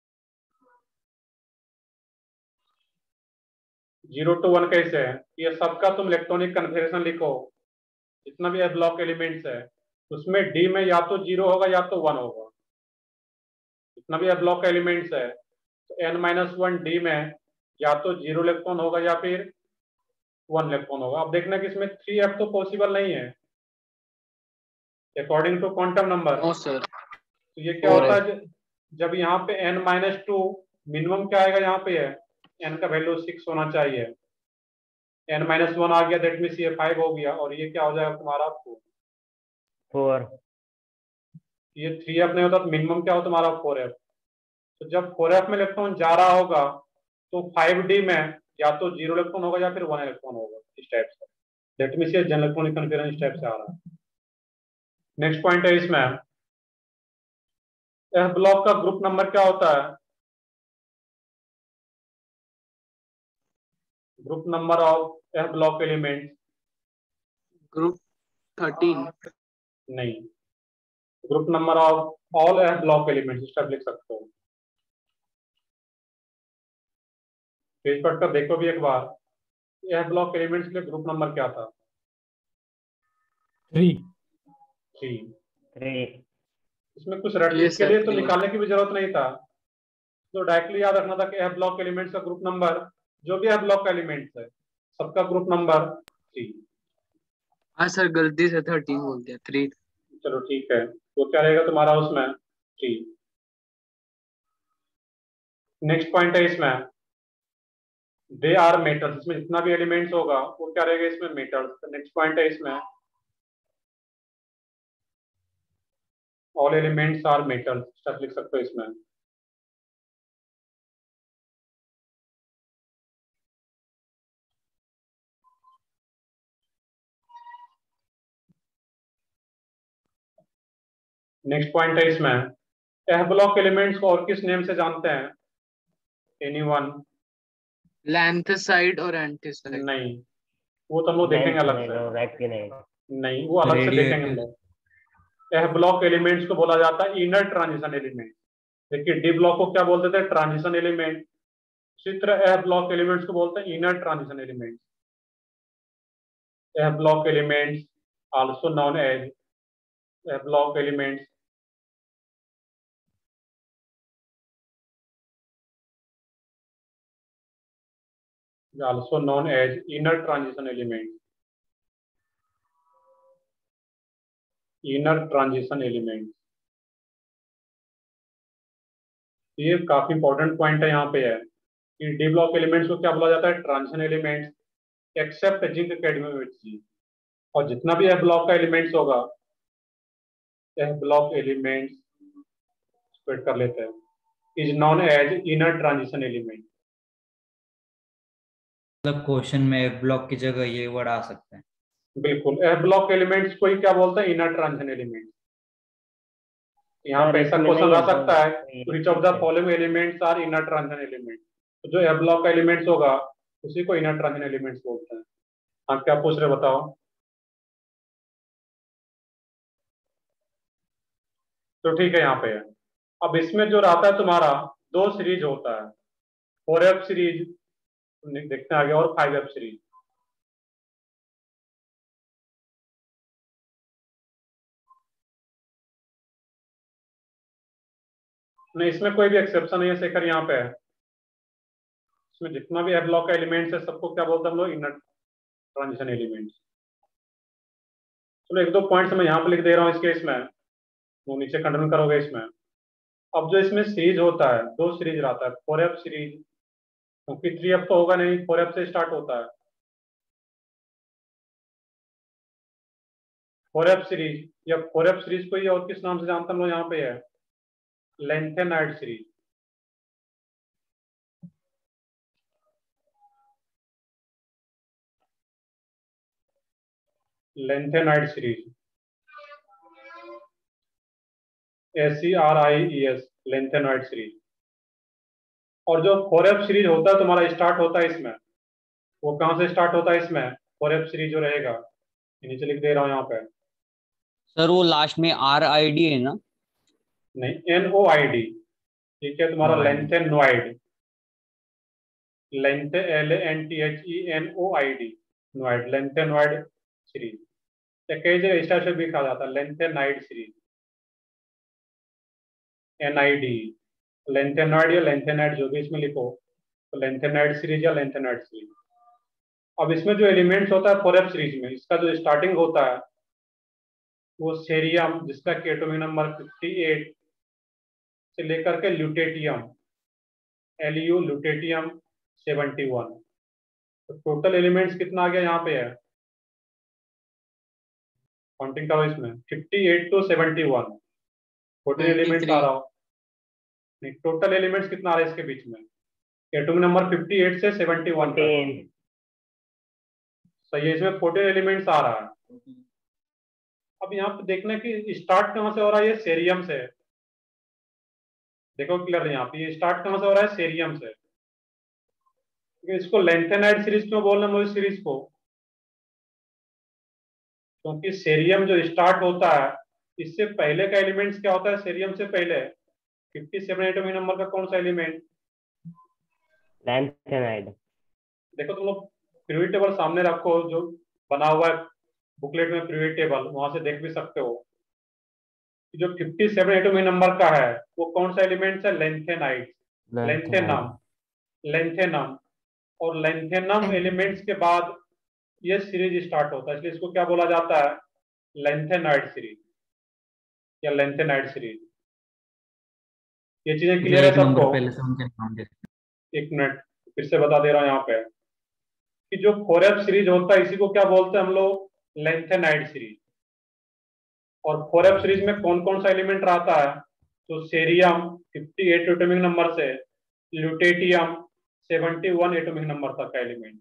[SPEAKER 1] 0 to 1 कैसे है, ये सबका तुम इलेक्ट्रॉनिक कन्फिगरेशन लिखो, जितना भी एफ ब्लॉक एलिमेंट्स है उसमें डी में या तो 0 होगा या तो 1 होगा, जितना भी एफ ब्लॉक एलिमेंट्स है तो n-1 डी में या तो 0 इलेक्ट्रॉन होगा या फिर 1 इलेक्ट्रॉन होगा। अब देखना कि इसमें 3f तो पॉसिबल नहीं है according to quantum number.
[SPEAKER 2] No sir.
[SPEAKER 1] तो ये क्या होता है, जब यहाँ पे n-2 मिनिमम क्या आएगा, यहाँ पे है n का वैल्यू 6 होना चाहिए, n-1 आ गया दैट मीन्स ये 5 हो गया, और ये क्या हो जाएगा तुम्हारा
[SPEAKER 3] 4।
[SPEAKER 1] ये 3f नहीं होता तो मिनिमम क्या हो तुम्हारा 4f। तो जब 4f में इलेक्ट्रॉन जा रहा होगा तो 5d में या तो 0 इलेक्ट्रॉन होगा या फिर 1 इलेक्ट्रॉन होगा, इस टाइप से। दैट मीन्स ये जनरल इलेक्ट्रॉनिक कॉन्फिगरेशन इस टाइप से आ रहा है। नेक्स्ट पॉइंट है इसमें एफ ब्लॉक का ग्रुप नंबर क्या होता है, group number of F block element,
[SPEAKER 2] group 13
[SPEAKER 1] नहीं, group number of all F block elements, इस टाइप लिख सकते हो। पेज पढ़कर देखो भी एक बार, एफ ब्लॉक एलिमेंट्स के लिए ग्रुप नंबर क्या था, 3। इसमें कुछ रटने के लिए तो निकालने की भी जरूरत नहीं था, तो डायरेक्टली याद रखना था कि एफ ब्लॉक एलिमेंट्स का ग्रुप नंबर, जो भी एफ ब्लॉक का एलिमेंट्स है सबका ग्रुप नंबर 3।
[SPEAKER 2] हाँ सर, गलती से 13 बोल दिया, 3।
[SPEAKER 1] चलो ठीक है, तो क्या रहेगा तुम्हारा उसमें 3। नेक्स्ट पॉइंट है इसमें दे आर मेटल्स, इसमें जितना भी एलिमेंट्स होगा वो क्या रहेगा इसमें, मेटल्स। नेक्स्ट पॉइंट है इसमें ऑल एलिमेंट्स आर मेटल्स, लिख सकते हो इसमें। नेक्स्ट पॉइंट है इसमें एफ ब्लॉक एलिमेंट्स को और किस नेम से जानते हैं, एनीवन?
[SPEAKER 2] लैंथेसाइड और एंटीसाइड।
[SPEAKER 1] नहीं, वो तो हम लोग देखेंगे अलग से।
[SPEAKER 3] रेटिनाइड।
[SPEAKER 1] नहीं, वो अलग से देखेंगे हम लोग। एफ ब्लॉक एलिमेंट्स को बोला जाता है इनर ट्रांजिशन एलिमेंट। देखिए डी ब्लॉक को क्या बोलते थे, ट्रांजिशन एलिमेंट। इसी तरह एफ ब्लॉक एलिमेंट्स को बोलते हैं inner transition element. F block elements also known as F block elements also known as inner transition element. Inner transition element, ये काफी इंपॉर्टेंट पॉइंट है यहाँ पे है कि डी ब्लॉक एलिमेंट्स को क्या बोला जाता है, transition elements except zinc cadmium Hg। और जितना भी एफ ब्लॉक का एलिमेंट्स होगा, एफ ब्लॉक एलिमेंट्स स्प्लिट कर लेते हैं, is known as inner transition element.
[SPEAKER 4] मतलब क्वेश्चन में एफ ब्लॉक की जगह ये वर्ड आ सकता है।
[SPEAKER 1] बिल्कुल, एफ ब्लॉक एलिमेंट्स को ही क्या बोलते हैं, इनर ट्रांजिशन एलिमेंट। यहाँ पे ऐसा क्वेश्चन आ सकता है, which of the following elements are inner transition element. तो जो एफ ब्लॉक का एलिमेंट्स होगा उसी को इनर ट्रांजिशन एलिमेंट्स बोलते हैं। आप क्या पूछ रहे बताओ? तो ठीक है, यहाँ पे है। अब इसमें जो रहता है तुम्हारा, दो सीरीज होता है, 4F सीरीज देखते हैं आगे और 5F सीरीज। नहीं, इसमें कोई भी एक्सेप्शन नहीं है शेखर, यहाँ पे है। इसमें जितना भी एफ ब्लॉक का एलिमेंट्स है सबको क्या बोलते हैं हम लोग, इनर ट्रांजिशन एलिमेंट्स। चलो एक दो पॉइंट्स मैं यहाँ पे लिख दे रहा हूँ इसके, इसमें वो नीचे कंटिन्यू करोगे इसमें। अब जो इसमें सीरीज होता है, दो सीरीज रहता है, 4F सीरीज, क्योंकि 3F तो होगा नहीं, 4F से स्टार्ट होता है। 4F सीरीज या 4F सीरीज को ही और किस नाम से जानते हैं हम लोग, यहाँ पे है lanthanide series. Lanthanide series, SERIES, lanthanide series. और जो 4F सीरीज होता है तुम्हारा, स्टार्ट होता है इसमें, वो कहाँ से स्टार्ट होता है इसमें, 4F सीरीज जो रहेगा, नीचे लिख दे रहा हूँ यहाँ पे।
[SPEAKER 5] सर वो लास्ट में RID है ना?
[SPEAKER 1] नहीं, NOID, ठीक है, तुम्हारा लेंथेनॉइड, लेंथ LANTHENOID, नॉइड, लेंथेनॉइड सीरीज। कई जगह इस टाइप से भी कहा जाता है, लेंथेनाइड सीरीज, NID, लेंथेनॉइड या लेंथेनाइड जो भी इसमें लिखो, तो लेंथेनाइड सीरीज या लेंथेनाइड सीरीज। अब इसमें जो एलिमेंट्स होता है 4F सीरीज में, इसका जो स्टार्टिंग होता है वो सेरियम, जिसका एटॉमिक नंबर 58 से लेकर के ल्यूटेटियम, LU ल्यूटेटियम 71। तो टोटल एलिमेंट्स कितना आ गया यहाँ पे है, काउंटिंग करो इसमें, 58 to 71 14 एलिमेंट्स आ रहा हो। नहीं, टोटल एलिमेंट्स कितना आ रहा है इसके बीच में, एटॉमिक नंबर 58 से 71 तक। सही है, इसमें 14 एलिमेंट्स आ रहा है। अब यहाँ पे देखना कि स्टार्ट कहाँ से हो रहा है, ये सेरियम से। देखो क्लियर है यहाँ पे, ये स्टार्ट कहाँ से हो रहा है, सेरियम से। इसको लेंथेनाइड सीरीज क्यों बोल रहे हैं इस सीरीज को, क्योंकि सेरियम जो स्टार्ट होता है, इससे पहले का एलिमेंट्स क्या होता है, सेरियम से पहले 57 एटॉमिक नंबर का कौन सा एलिमेंट,
[SPEAKER 3] लेंथेनाइड।
[SPEAKER 1] देखो तुम लोग पीरियोडिक टेबल सामने रखो, जो बना हुआ है बुकलेट में पीरियोडिक टेबल, वहां से देख भी सकते हो। जो 57 एटॉमिक नंबर का है वो कौन सा एलिमेंट है, लेंथेनाइड, लेंथेनम, लेंथेनम। और लेंथेनम एलिमेंट्स के बाद ये सीरीज स्टार्ट होता है, इसलिए इसको क्या बोला जाता है, लेंथेनाइड सीरीज या लेंथेनाइड सीरीज। ये चीजें क्लियर है सबको?
[SPEAKER 4] पहले से उनके नाम दे।
[SPEAKER 1] एक मिनट फिर से बता दे रहा हूँ यहाँ पे कि जो 4f सीरीज होता है इसी को क्या बोलते हैं हम लोग, लेंथेनाइड सीरीज। और 4f सीरीज में कौन कौन सा एलिमेंट रहता है, तो सेरियम 58 एटॉमिक नंबर से ल्यूटेटियम 71 एटॉमिक नंबर तक का एलिमेंट।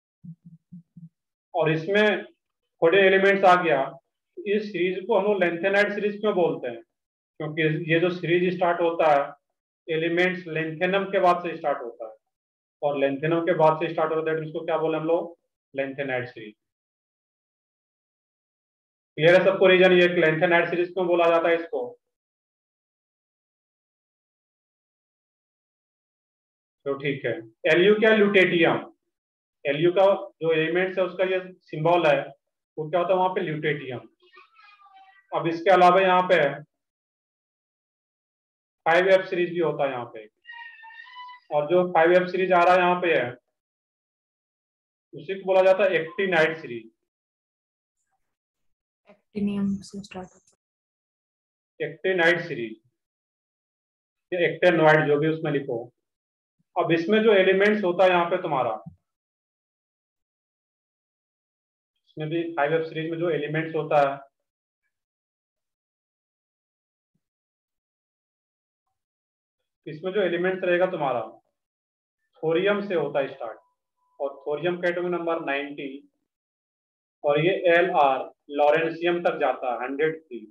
[SPEAKER 1] और इसमें थोड़े एलिमेंट्स आ गया। इस सीरीज को हम लोग लेंथेनाइड सीरीज क्यों बोलते हैं, क्योंकि ये जो सीरीज स्टार्ट होता है एलिमेंट्स लेंथेनम के बाद से स्टार्ट होता है, और लेंथेनम के बाद से स्टार्ट होता है, इसको क्या बोले हम लोग, लेंथेनाइड सीरीज। क्लियर है सबको रीजन, ये लेंथेनाइड सीरीज क्यों बोला जाता है इसको? तो ठीक है, एलयू क्या, ल्यूटेटियम। एलयू का जो एलिमेंट्स है उसका ये सिंबल है, वो क्या होता है वहां पे, ल्यूटेटियम। अब इसके अलावा यहाँ पे 5f सीरीज भी होता है यहाँ पे, और जो 5f सीरीज आ रहा है यहाँ पे है उसी को बोला जाता है एक्टिनाइड सीरीज।
[SPEAKER 9] एक्टिनियम से स्टार्ट होता
[SPEAKER 1] एक्टिनाइड सीरीज या एक्टेनॉइड, जो भी उसमें लिखो। अब इसमें जो एलिमेंट्स होता है यहाँ पे तुम्हारा, इसमें भी 5f सीरीज में जो एलिमेंट्स होता है, इसमें जो एलिमेंट्स रहेगा तुम्हारा थोरियम से होता है स्टार्ट, और थोरियम का एटॉमिक नंबर 90, और ये Lr लॉरेंसियम तक जाता है 103।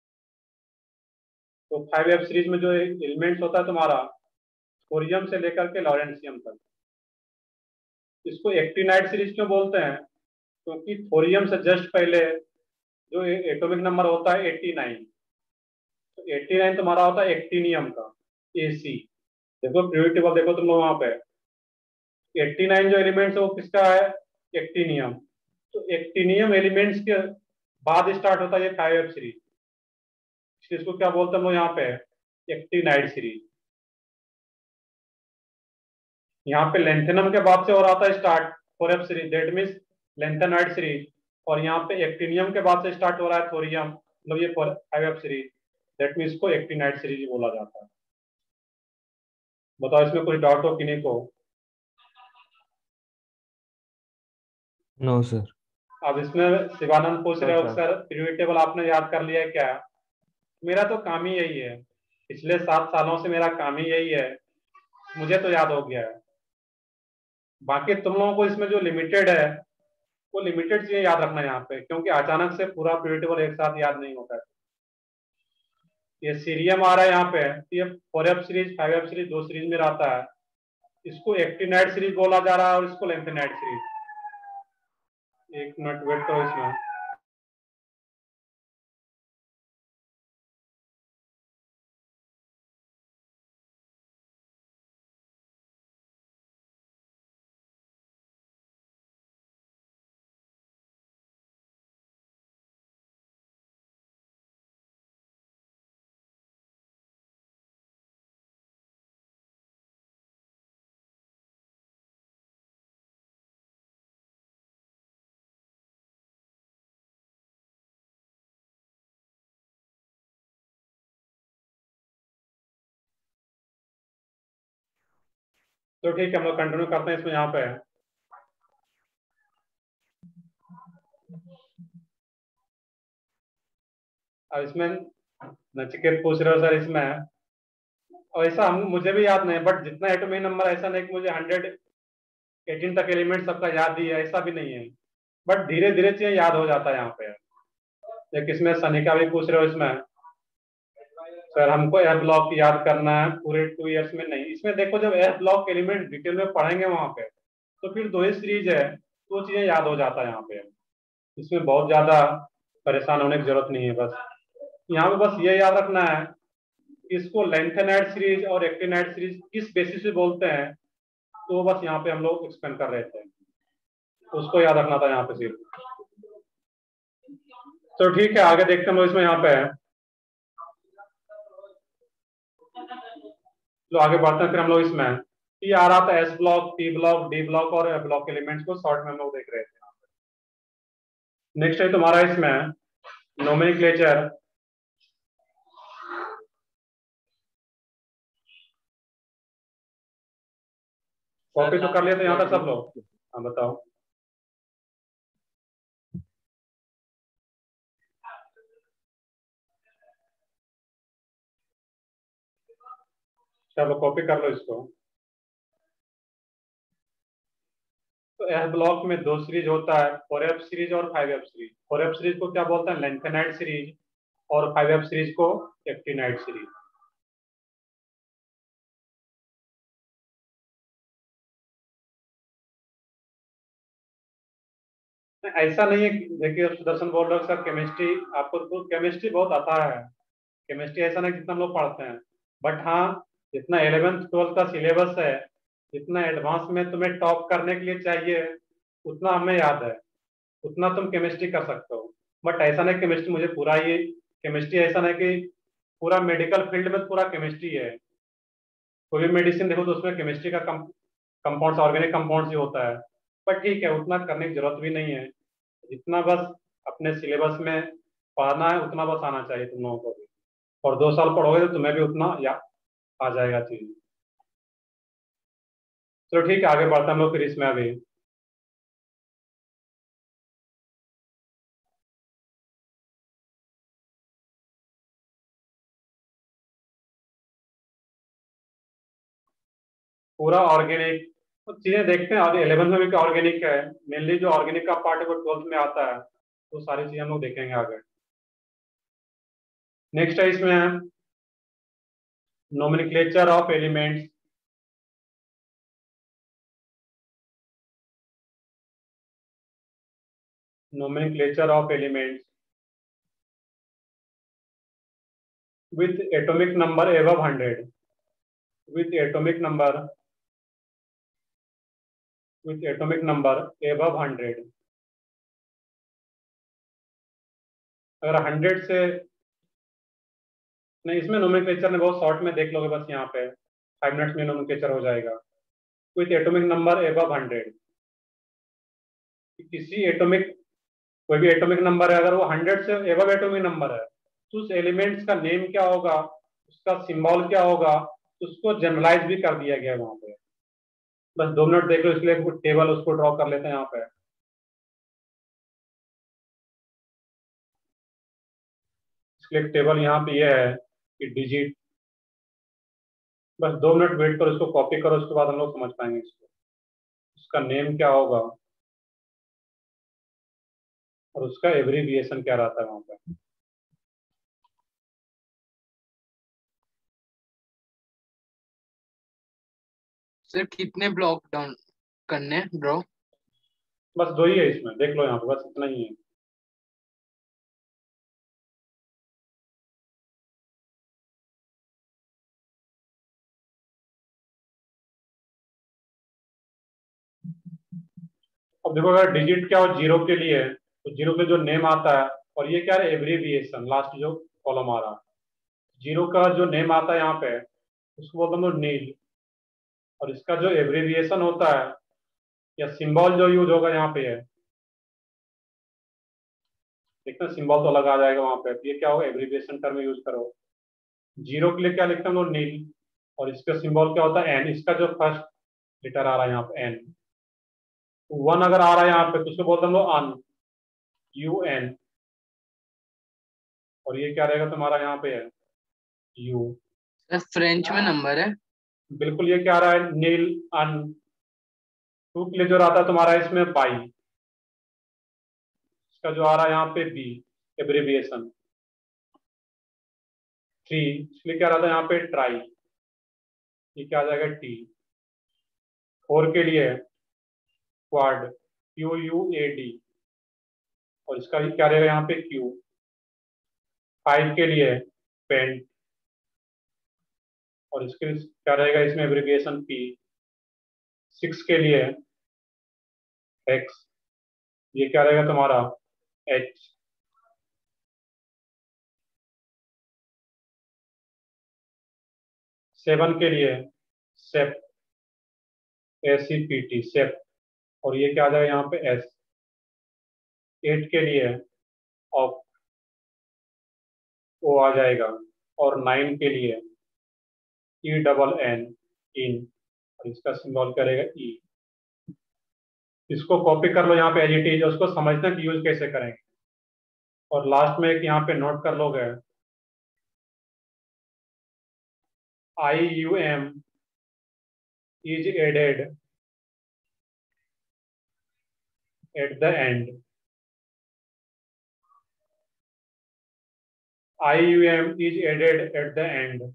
[SPEAKER 1] तो 5f सीरीज में जो एलिमेंट्स होता है तुम्हारा थोरियम से लेकर के लॉरेंसियम तक, इसको एक्टिनाइड सीरीज क्यों बोलते हैं, क्योंकि थोरियम से जस्ट पहले जो एटॉमिक नंबर होता है 89, तो 89 तुम्हारा होता है एक्टिनियम का, Ac। देखो पीरियोडिक टेबल देखो तुम लोग वहां पे, 89 जो एलिमेंट्स है वो किसका है, एक्टिनियम। तो एक्टिनियम एलिमेंट्स के बाद स्टार्ट होता है ये 5f सीरीज, इसको क्या बोलते हैं हम लोग यहाँ पे, एक्टिनाइड सीरीज। यहाँ पे लेंथेनम के बाद से और आता है start 4f series, that means lanthanide series. और यहाँ पे एक्टिनियम के बाद से स्टार्ट हो रहा है थोरियम, मतलब ये 5f सीरीज, दैट मीन्स को एक्टिनाइड सीरीज बोला जाता है। बताओ इसमें कोई डाउट हो कि नहीं को?
[SPEAKER 7] No sir.
[SPEAKER 1] अब इसमें शिवानंद पूछ रहे हो
[SPEAKER 3] हाँ,
[SPEAKER 1] सर पीरियोडिक टेबल आपने याद कर लिया है क्या? मेरा तो काम ही यही है, पिछले 7 सालों से मेरा काम ही यही है, मुझे तो याद हो गया है। बाकी तुम लोगों को इसमें जो लिमिटेड है वो लिमिटेड चीजें याद रखना है यहाँ पे, क्योंकि अचानक से पूरा पीरियोडिक टेबल एक साथ याद नहीं होता है। ये सीरियम आ रहा है यहाँ पे, ये 4f सीरीज 5f सीरीज दो सीरीज में रहता है, इसको एक्टिनाइड सीरीज बोला जा रहा है और इसको लेंथेनाइड सीरीज। एक मिनट वेट करो इसमें। तो ठीक है, हम लोग कंटिन्यू करते हैं इसमें यहाँ पे। अब इसमें नचिकेत पूछ रहे हो सर इसमें, और ऐसा हम मुझे भी याद नहीं, बट जितना एटॉमिक नंबर ऐसा नहीं कि मुझे 118 तक एलिमेंट सबका याद ही है, ऐसा भी नहीं है, बट धीरे धीरे चीजें याद हो जाता है यहाँ पे। एक इसमें सनिका भी पूछ रहे हो इसमें, सर हमको एफ ब्लॉक याद करना है पूरे 2 इयर्स में। नहीं, इसमें देखो जब एफ ब्लॉक एलिमेंट डिटेल में पढ़ेंगे वहां पे तो फिर 2 ही सीरीज है तो चीजें याद हो जाता है यहाँ पे। इसमें बहुत ज्यादा परेशान होने की जरूरत नहीं है, बस यहाँ पे बस ये याद रखना है कि इसको लेंथेनाइड सीरीज और एक्टिनाइड सीरीज किस बेसिस पे बोलते हैं, तो बस यहाँ पे हम लोग एक्सप्लेन कर रहे थे, उसको याद रखना था यहाँ पे सिर्फ। तो ठीक है, आगे देखते हैं हम इसमें यहाँ पे। तो आगे बढ़ते हैं फिर हम लोग इसमें। ये आ रहा था S block, P block, D block और ए ब्लॉक एलिमेंट्स को शॉर्ट में हम लोग देख रहे थे। नेक्स्ट है तुम्हारा इसमें नोमेनक्लेचर। कॉपी तो कर लिया तो यहाँ तक सब लोग। हाँ बताओ। चलो कॉपी कर लो इसको। तो एस ब्लॉक में दो सीरीज होता है, 4F सीरीज और 5F सीरीज। 4F सीरीज को क्या बोलते हैं? Lanthanide series. और 5F सीरीज को एक्टिनाइड सीरीज। ऐसा नहीं है देखिए सुदर्शन बोल रहे हो सर केमिस्ट्री आपको तो केमिस्ट्री बहुत आता है। केमिस्ट्री ऐसा नहीं जितना हम लोग पढ़ते हैं, बट हाँ जितना 11th 12th का सिलेबस है, जितना एडवांस में तुम्हें टॉप करने के लिए चाहिए उतना हमें याद है, उतना तुम केमिस्ट्री कर सकते हो। बट ऐसा नहीं केमिस्ट्री मुझे पूरा ये केमिस्ट्री ऐसा नहीं कि पूरा मेडिकल फील्ड में पूरा केमिस्ट्री है। कोई भी मेडिसिन देखो तो उसमें केमिस्ट्री का कंपाउंड्स ऑर्गेनिक कंपाउंड्स ही होता है। पर ठीक है उतना करने की जरूरत भी नहीं है, जितना बस अपने सिलेबस में पढ़ना है उतना बस आना चाहिए तुम लोगों को भी। और 2 साल पढ़ोगे तो तुम्हें भी उतना या आ जाएगा चीज। चलो ठीक है आगे बढ़ते हैं हम लोग फिर इसमें अभी। पूरा ऑर्गेनिक तो चीजें देखते हैं और 11th में भी ऑर्गेनिक है। मेनली जो ऑर्गेनिक का पार्ट है वो 12th में आता है, तो सारी चीजें हम लोग देखेंगे आगे। नेक्स्ट है इसमें nomenclature of elements. nomenclature of elements with atomic number above 100 with atomic number above 100। अगर 100 से नहीं, इसमें नोमेनक्लेचर में बहुत शॉर्ट में देख लोगे बस यहाँ पे 5 मिनट्स में नोमेनक्लेचर हो जाएगा। विथ एटॉमिक नंबर above 100, किसी एटॉमिक कोई भी एटॉमिक नंबर है अगर वो 100 से एबव एटॉमिक नंबर है तो उस एलिमेंट्स का नेम क्या होगा, उसका सिंबल क्या होगा, उसको जनरलाइज भी कर दिया गया वहां पे। बस 2 मिनट देख लो, इसलिए टेबल उसको ड्रॉ कर लेते हैं यहाँ पे। इसलिए टेबल यहाँ पे ये है कि डिजिट, बस 2 मिनट वेट करो, इसको कॉपी करो, उसके बाद हम लोग समझ पाएंगे इसको। उसका नेम क्या होगा और उसका एब्रीविएशन क्या रहता है वहां पे।
[SPEAKER 2] सर कितने ब्लॉक डाउन करने ब्रो?
[SPEAKER 1] बस 2 ही है इसमें, देख लो यहाँ पे, बस इतना ही है। अब देखो अगर डिजिट क्या हो 0 के लिए तो 0 के जो नेम आता है, और ये क्या है एब्रीविएशन, लास्ट जो कॉलम आ रहा है 0 का जो नेम आता है यहाँ पे उसको बोलते हैं नील। और इसका जो एब्रीविएशन होता है या सिंबल जो यूज होगा यहाँ पे है, देखते हैं सिंबल तो अलग आ जाएगा वहां पे। ये क्या होगा एब्रीविएशन टर्म यूज करो। 0 के लिए क्या लिखते हैं हम लोग नील, और इसका सिंबल क्या होता है एन। इसका जो फर्स्ट लेटर आ रहा है यहाँ पे एन। 1 अगर आ रहा है यहाँ पे तो उसको बोलते हैं हम लोग अन, UN। और ये क्या रहेगा तुम्हारा यहाँ पे है यू।
[SPEAKER 2] सर फ्रेंच में नंबर है।
[SPEAKER 1] बिल्कुल, ये क्या आ रहा है नील अन। 2 के लिए जो रहता है तुम्हारा इसमें बाई, इसका जो आ रहा है यहाँ पे बी एब्रीविएशन। 3 इसलिए क्या रहता है यहाँ पे ट्राई, ये क्या आ जाएगा टी। 4 के लिए क्वाड, QUAD, और इसका क्या रहेगा यहाँ पे क्यू। 5 के लिए पेंट, और इसके क्या रहेगा इसमें एब्रीविएशन पी। 6 के लिए एक्स, ये क्या रहेगा तुम्हारा एच। 7 के लिए सेप, SEPT सेप, और ये क्या आ जाएगा यहाँ पे एस। 8 के लिए ऑफ, ओ आ जाएगा। और 9 के लिए ENN इन, और इसका सिंबल करेगा ई। इसको कॉपी कर लो यहाँ पे एज इट इज, उसको समझना कि यूज कैसे करेंगे। और लास्ट में एक यहाँ पे नोट कर लोगे, IUM is added at the end. IUM is added at the end.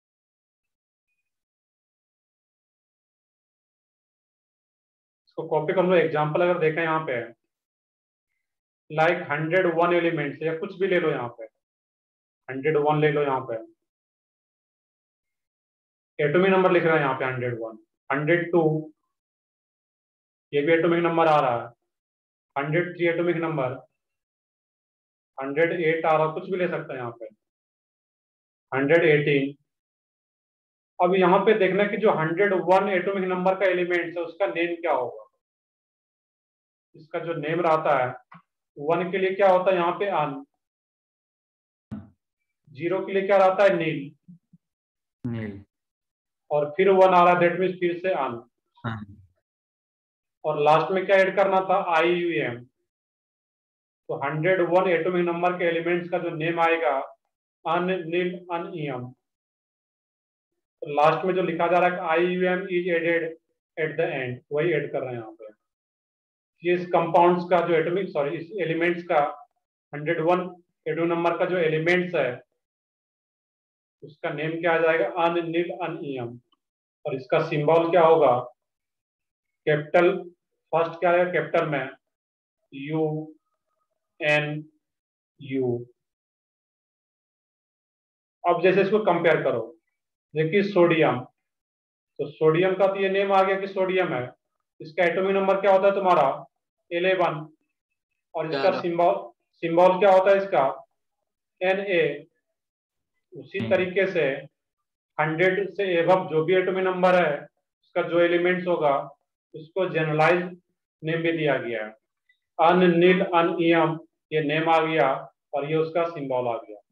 [SPEAKER 1] इसको कॉपी कर लो। एग्जाम्पल अगर देखें यहाँ पे, लाइक 101 एलिमेंट्स या कुछ भी ले लो, यहाँ पे 101 ले लो, यहाँ पे एटॉमिक नंबर लिख रहा है यहाँ पे 101, 102 ये भी एटॉमिक नंबर आ रहा है, 103 एटॉमिक नंबर, 108 आ रहा, कुछ भी ले सकता है यहाँ पे, 118। अब यहाँ पे देखना कि जो 101 एटॉमिक नंबर का एलिमेंट है उसका नेम क्या होगा। इसका जो नेम रहता है, 1 के लिए क्या होता है यहाँ पे अन, 0 के लिए क्या रहता है नील, और फिर 1 आ रहा है, दैट मीन्स फिर से अन, और लास्ट में क्या ऐड करना था IUM। तो 101 एटॉमिक नंबर के एलिमेंट्स का जो नेम आएगा अन नील अन ईएम। तो लास्ट में जो लिखा जा रहा है IUM is added at the end, वही ऐड कर रहे हैं यहाँ पे। ये इस कंपाउंड्स का जो एटॉमिक इस एलिमेंट्स का 101 एटॉमिक नंबर का जो एलिमेंट्स है उसका नेम क्या आ जाएगा अन नील अन ईएम। और इसका सिंबल क्या होगा, कैपिटल फर्स्ट क्या रहेगा कैपिटल में UNU। अब जैसे इसको कंपेयर करो, देखिए सोडियम, तो सोडियम का तो ये नेम आ गया कि सोडियम है, इसका एटॉमिक नंबर क्या होता है तुम्हारा 11, और इसका सिंबल क्या होता है इसका Na। उसी तरीके से 100 से एबव जो भी एटॉमिक नंबर है उसका जो एलिमेंट्स होगा उसको जनरलाइज नेम भी दिया गया है, अन नील अन ईएम, ये नेम आ गया और ये उसका सिंबल आ गया।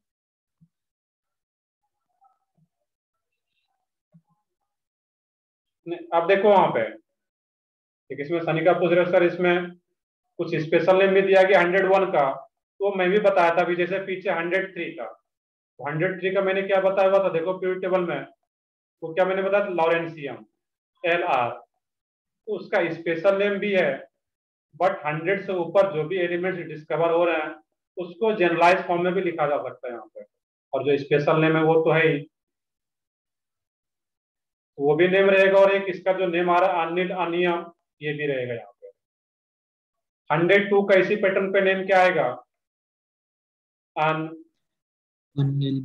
[SPEAKER 1] अब देखो वहां पे इसमें सनिका पूछ रहे सर इसमें कुछ स्पेशल नेम भी दिया गया 101 का, तो मैं भी बताया था अभी, जैसे पीछे 103 का, 103 का मैंने क्या बताया हुआ था, देखो पीरियड टेबल में, तो क्या मैंने बताया लॉरेंसियम LR, तो उसका स्पेशल नेम भी है, बट 100 से ऊपर जो भी एलिमेंट्स डिस्कवर हो रहे हैं उसको जनरलाइज फॉर्म में भी लिखा जा सकता है यहाँ पे, और जो स्पेशल नेम है वो तो है ही, वो भी नेम रहेगा, और एक इसका जो नेम आ रहा है अनिल अनियम ये भी रहेगा यहाँ पे। 102 का इसी पैटर्न पे नेम क्या आएगा
[SPEAKER 4] अनिल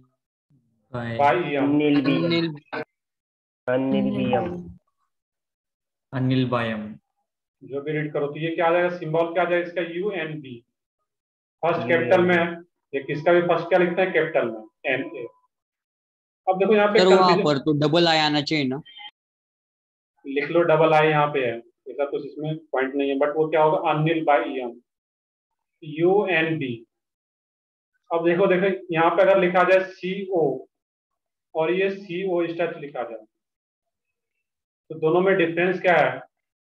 [SPEAKER 4] अनिल बायम,
[SPEAKER 1] जो भी रीड करो तो ये क्या आ जाएगा, सिंबल क्या आ जाएगा इसका UNB, फर्स्ट कैपिटल में है, ये किसका भी फर्स्ट क्या लिखते हैं कैपिटल में NA। अब देखो यहाँ पे
[SPEAKER 5] सर वहां पर तो डबल आई आना चाहिए ना,
[SPEAKER 1] लिख लो डबल आई यहाँ पे है, ऐसा कुछ इसमें पॉइंट नहीं है, बट वो क्या होगा अनिल बाय EM UNB। अब देखो यहाँ पे अगर लिखा जाए CO और ये CO इस टाइप से लिखा जाए तो दोनों में डिफरेंस क्या है,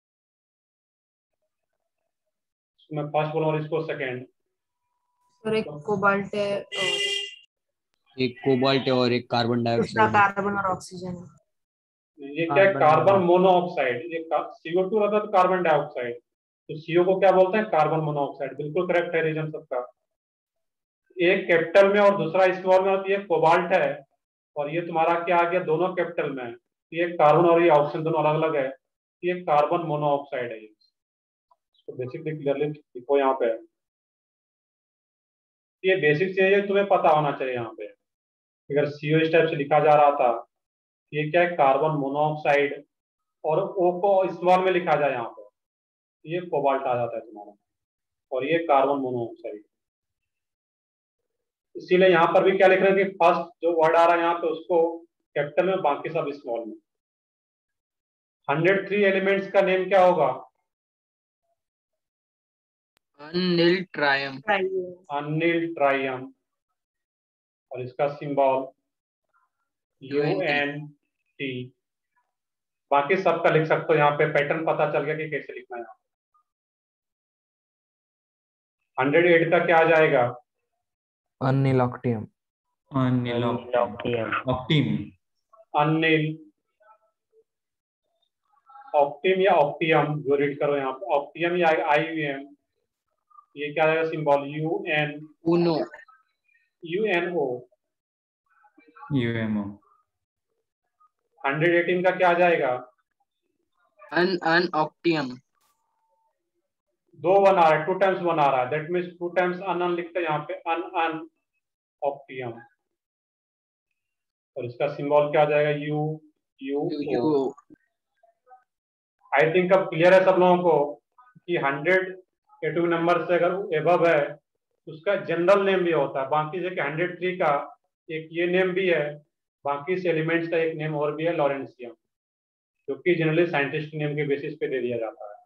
[SPEAKER 1] मैं फर्स्ट बोलूँ और इसको सेकेंड।
[SPEAKER 9] सर एक कोबाल्ट है
[SPEAKER 5] एक कोबाल्ट है और एक कार्बन
[SPEAKER 9] दूसरा
[SPEAKER 5] डाइऑक्साइड,
[SPEAKER 9] कार्बन और ऑक्सीजन है।
[SPEAKER 1] ये क्या है कार्बन मोनोऑक्साइड, ये CO2 रहता है तो कार्बन डाइऑक्साइड, तो CO को क्या बोलते हैं कार्बन मोनोऑक्साइड, बिल्कुल करेक्ट है रीजन सबका। एक कैपिटल में और दूसरा स्मॉल में, ये कोबाल्ट है और ये तुम्हारा क्या आ गया दोनों कैपिटल में, ये कार्बन और ये ऑक्सीजन दोनों अलग अलग है, ये कार्बन मोनोऑक्साइड है। इसको बेसिकली क्लियरली लिखो यहाँ पे, ये बेसिक चीजें तुम्हें पता होना चाहिए यहाँ पे। अगर CO इस टाइप से लिखा जा रहा था, ये क्या है कार्बन मोनोऑक्साइड, और O को स्मॉल में लिखा जाए यहाँ पे, ये कोबाल्ट आ जाता है तुम्हारा, और ये कार्बन मोनोऑक्साइड। इसीलिए यहाँ पर भी क्या लिख रहे हैं कि फर्स्ट जो वर्ड आ रहा है यहाँ पे उसको कैपिटल में, बाकी सब स्मॉल में। 103 एलिमेंट्स का नेम क्या होगा,
[SPEAKER 2] अनिल ट्रायम,
[SPEAKER 1] अनिल ट्रायम, और इसका सिंबल UNT, बाकी सबका लिख सकते हो, यहाँ पे पैटर्न पता चल गया कि कैसे लिखना है। 108 का क्या आ जाएगा?
[SPEAKER 7] अनिल ऑक्टियम।
[SPEAKER 4] अनिल
[SPEAKER 3] ऑक्टियम।
[SPEAKER 4] ऑक्टिम।
[SPEAKER 1] अनिल ऑक्टिम या ऑक्टियम, जो रीड करो यहाँ पे, ऑक्टियम या IUM, ये क्या आएगा सिंबल?
[SPEAKER 2] उनो।
[SPEAKER 1] UNO।
[SPEAKER 4] UMO।
[SPEAKER 1] 118 का क्या आ जाएगा?
[SPEAKER 2] अन ऑक्टियम।
[SPEAKER 1] 2 1 आ रहा है, 2 टाइम्स 1 आ रहा है, दैट मीन्स 2 टाइम्स अन लिखते हैं यहाँ पे, अन ऑक्टियम। और इसका सिंबल क्या आ जाएगा? UO। आई थिंक अब क्लियर है सब लोगों को कि 100 एटॉमिक नंबर से अगर एबव है उसका जनरल नेम भी होता है। बाकी जैसे 103 का एक ये नेम भी है, बाकी इस एलिमेंट्स का एक नेम और भी है, लॉरेंसियम, जो कि जनरली साइंटिस्ट नेम के बेसिस पे दे दिया जाता है।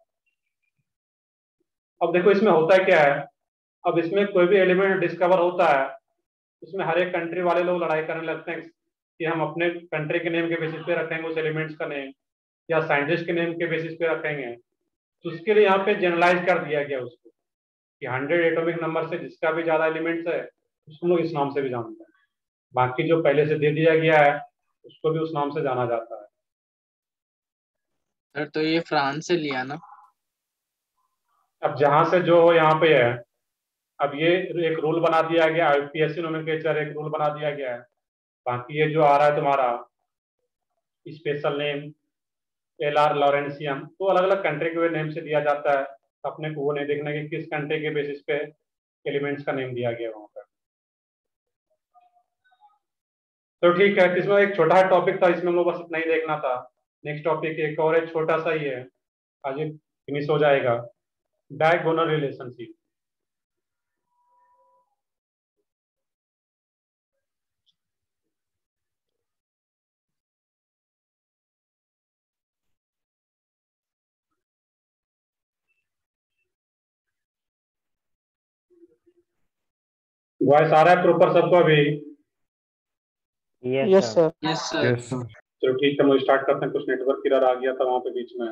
[SPEAKER 1] अब देखो इसमें होता क्या है, अब इसमें कोई भी एलिमेंट डिस्कवर होता है, उसमें हर एक कंट्री वाले लोग लड़ाई करने लगते हैं कि हम अपने कंट्री के नेम के बेसिस पे रखेंगे उस एलिमेंट्स का नेम, या साइंटिस्ट के नेम के बेसिस पे रखेंगे। तो उसके लिए यहाँ पे जनरलाइज कर दिया गया उसको कि 100 एटॉमिक नंबर से जिसका भी ज्यादा एलिमेंट्स है उसको लोग इस नाम से भी जानते हैं। बाकी जो पहले से दे दिया गया है उसको भी उस नाम से जाना जाता है।
[SPEAKER 2] सर तो ये फ्रांस से लिया ना?
[SPEAKER 1] अब जहां से जो यहाँ पे है, अब ये एक रूल बना दिया गया, IPSC नोमेनक्लेचर एक रूल बना दिया गया है। बाकी ये जो आ रहा है तुम्हारा स्पेशल नेम LR लॉरेंसियम, तो अलग अलग कंट्री के नेम से दिया जाता है। अपने को वो नहीं देखना कि किस कंट्री के बेसिस पे एलिमेंट्स का नेम दिया गया वहां पर। तो ठीक है, इसमें एक छोटा टॉपिक था, इसमें हम लोग बस इतना ही देखना था। नेक्स्ट टॉपिक एक और है, छोटा सा ही है, आज फिनिश हो जाएगा। Diagonal relationship. वॉइस आ रहा है प्रॉपर सबको अभी?
[SPEAKER 3] Yes sir.
[SPEAKER 2] Yes sir.
[SPEAKER 7] Yes sir.
[SPEAKER 1] चलो ठीक है, हम स्टार्ट करते हैं। कुछ नेटवर्क एरर आ गया था वहां पे बीच में।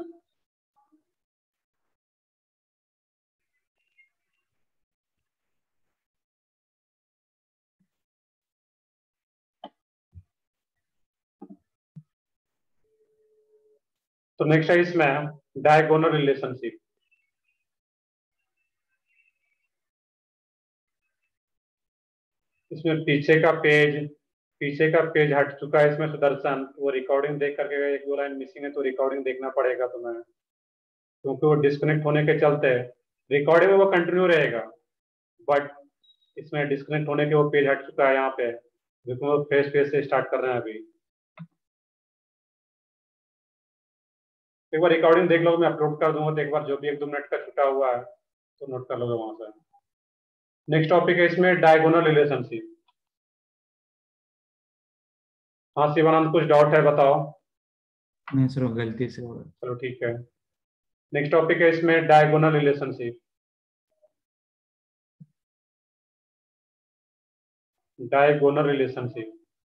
[SPEAKER 1] तो नेक्स्ट है इसमें डायगोनल रिलेशनशिप। इसमें पीछे का पेज हट चुका है। इसमें सुदर्शन वो रिकॉर्डिंग देख करके एक दो लाइन मिसिंग है, तो रिकॉर्डिंग देखना पड़ेगा तुम्हें, क्योंकि वो डिस्कनेक्ट होने के चलते रिकॉर्डिंग में वो कंटिन्यू रहेगा, बट इसमें डिस्कनेक्ट होने के वो पेज हट चुका है यहाँ पे, जिसमें वो फेस से स्टार्ट कर रहे हैं अभी। एक बार रिकॉर्डिंग देख लो, मैं अपलोड कर दूंगा, तो एक बार जो भी 1-2 मिनट का छुटा हुआ है तो नोट कर लोगे वहां से। नेक्स्ट टॉपिक है इसमें डायगोनल रिलेशनशिप। हाँ शिवानंद, कुछ डाउट है बताओ?
[SPEAKER 4] नहीं सर, गलती से हो गया।
[SPEAKER 1] चलो ठीक है। नेक्स्ट टॉपिक है इसमें डायगोनल रिलेशनशिप। डायगोनल रिलेशनशिप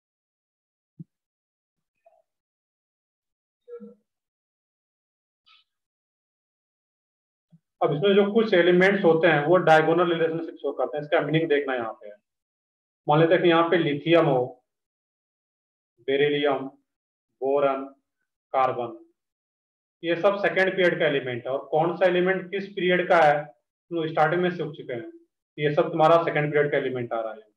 [SPEAKER 1] अब इसमें जो कुछ एलिमेंट्स होते हैं वो डायगोनल रिलेशनशिप शो करते हैं। इसका मीनिंग देखना यहाँ पे। मान लेते हैं कि यहाँ पे लिथियम हो, बेरिलियम, बोरन, कार्बन, ये सब सेकेंड पीरियड का एलिमेंट है। और कौन सा एलिमेंट किस पीरियड का है तो स्टार्टिंग में सीख चुके हैं। ये सब तुम्हारा सेकेंड पीरियड का एलिमेंट आ रहा है,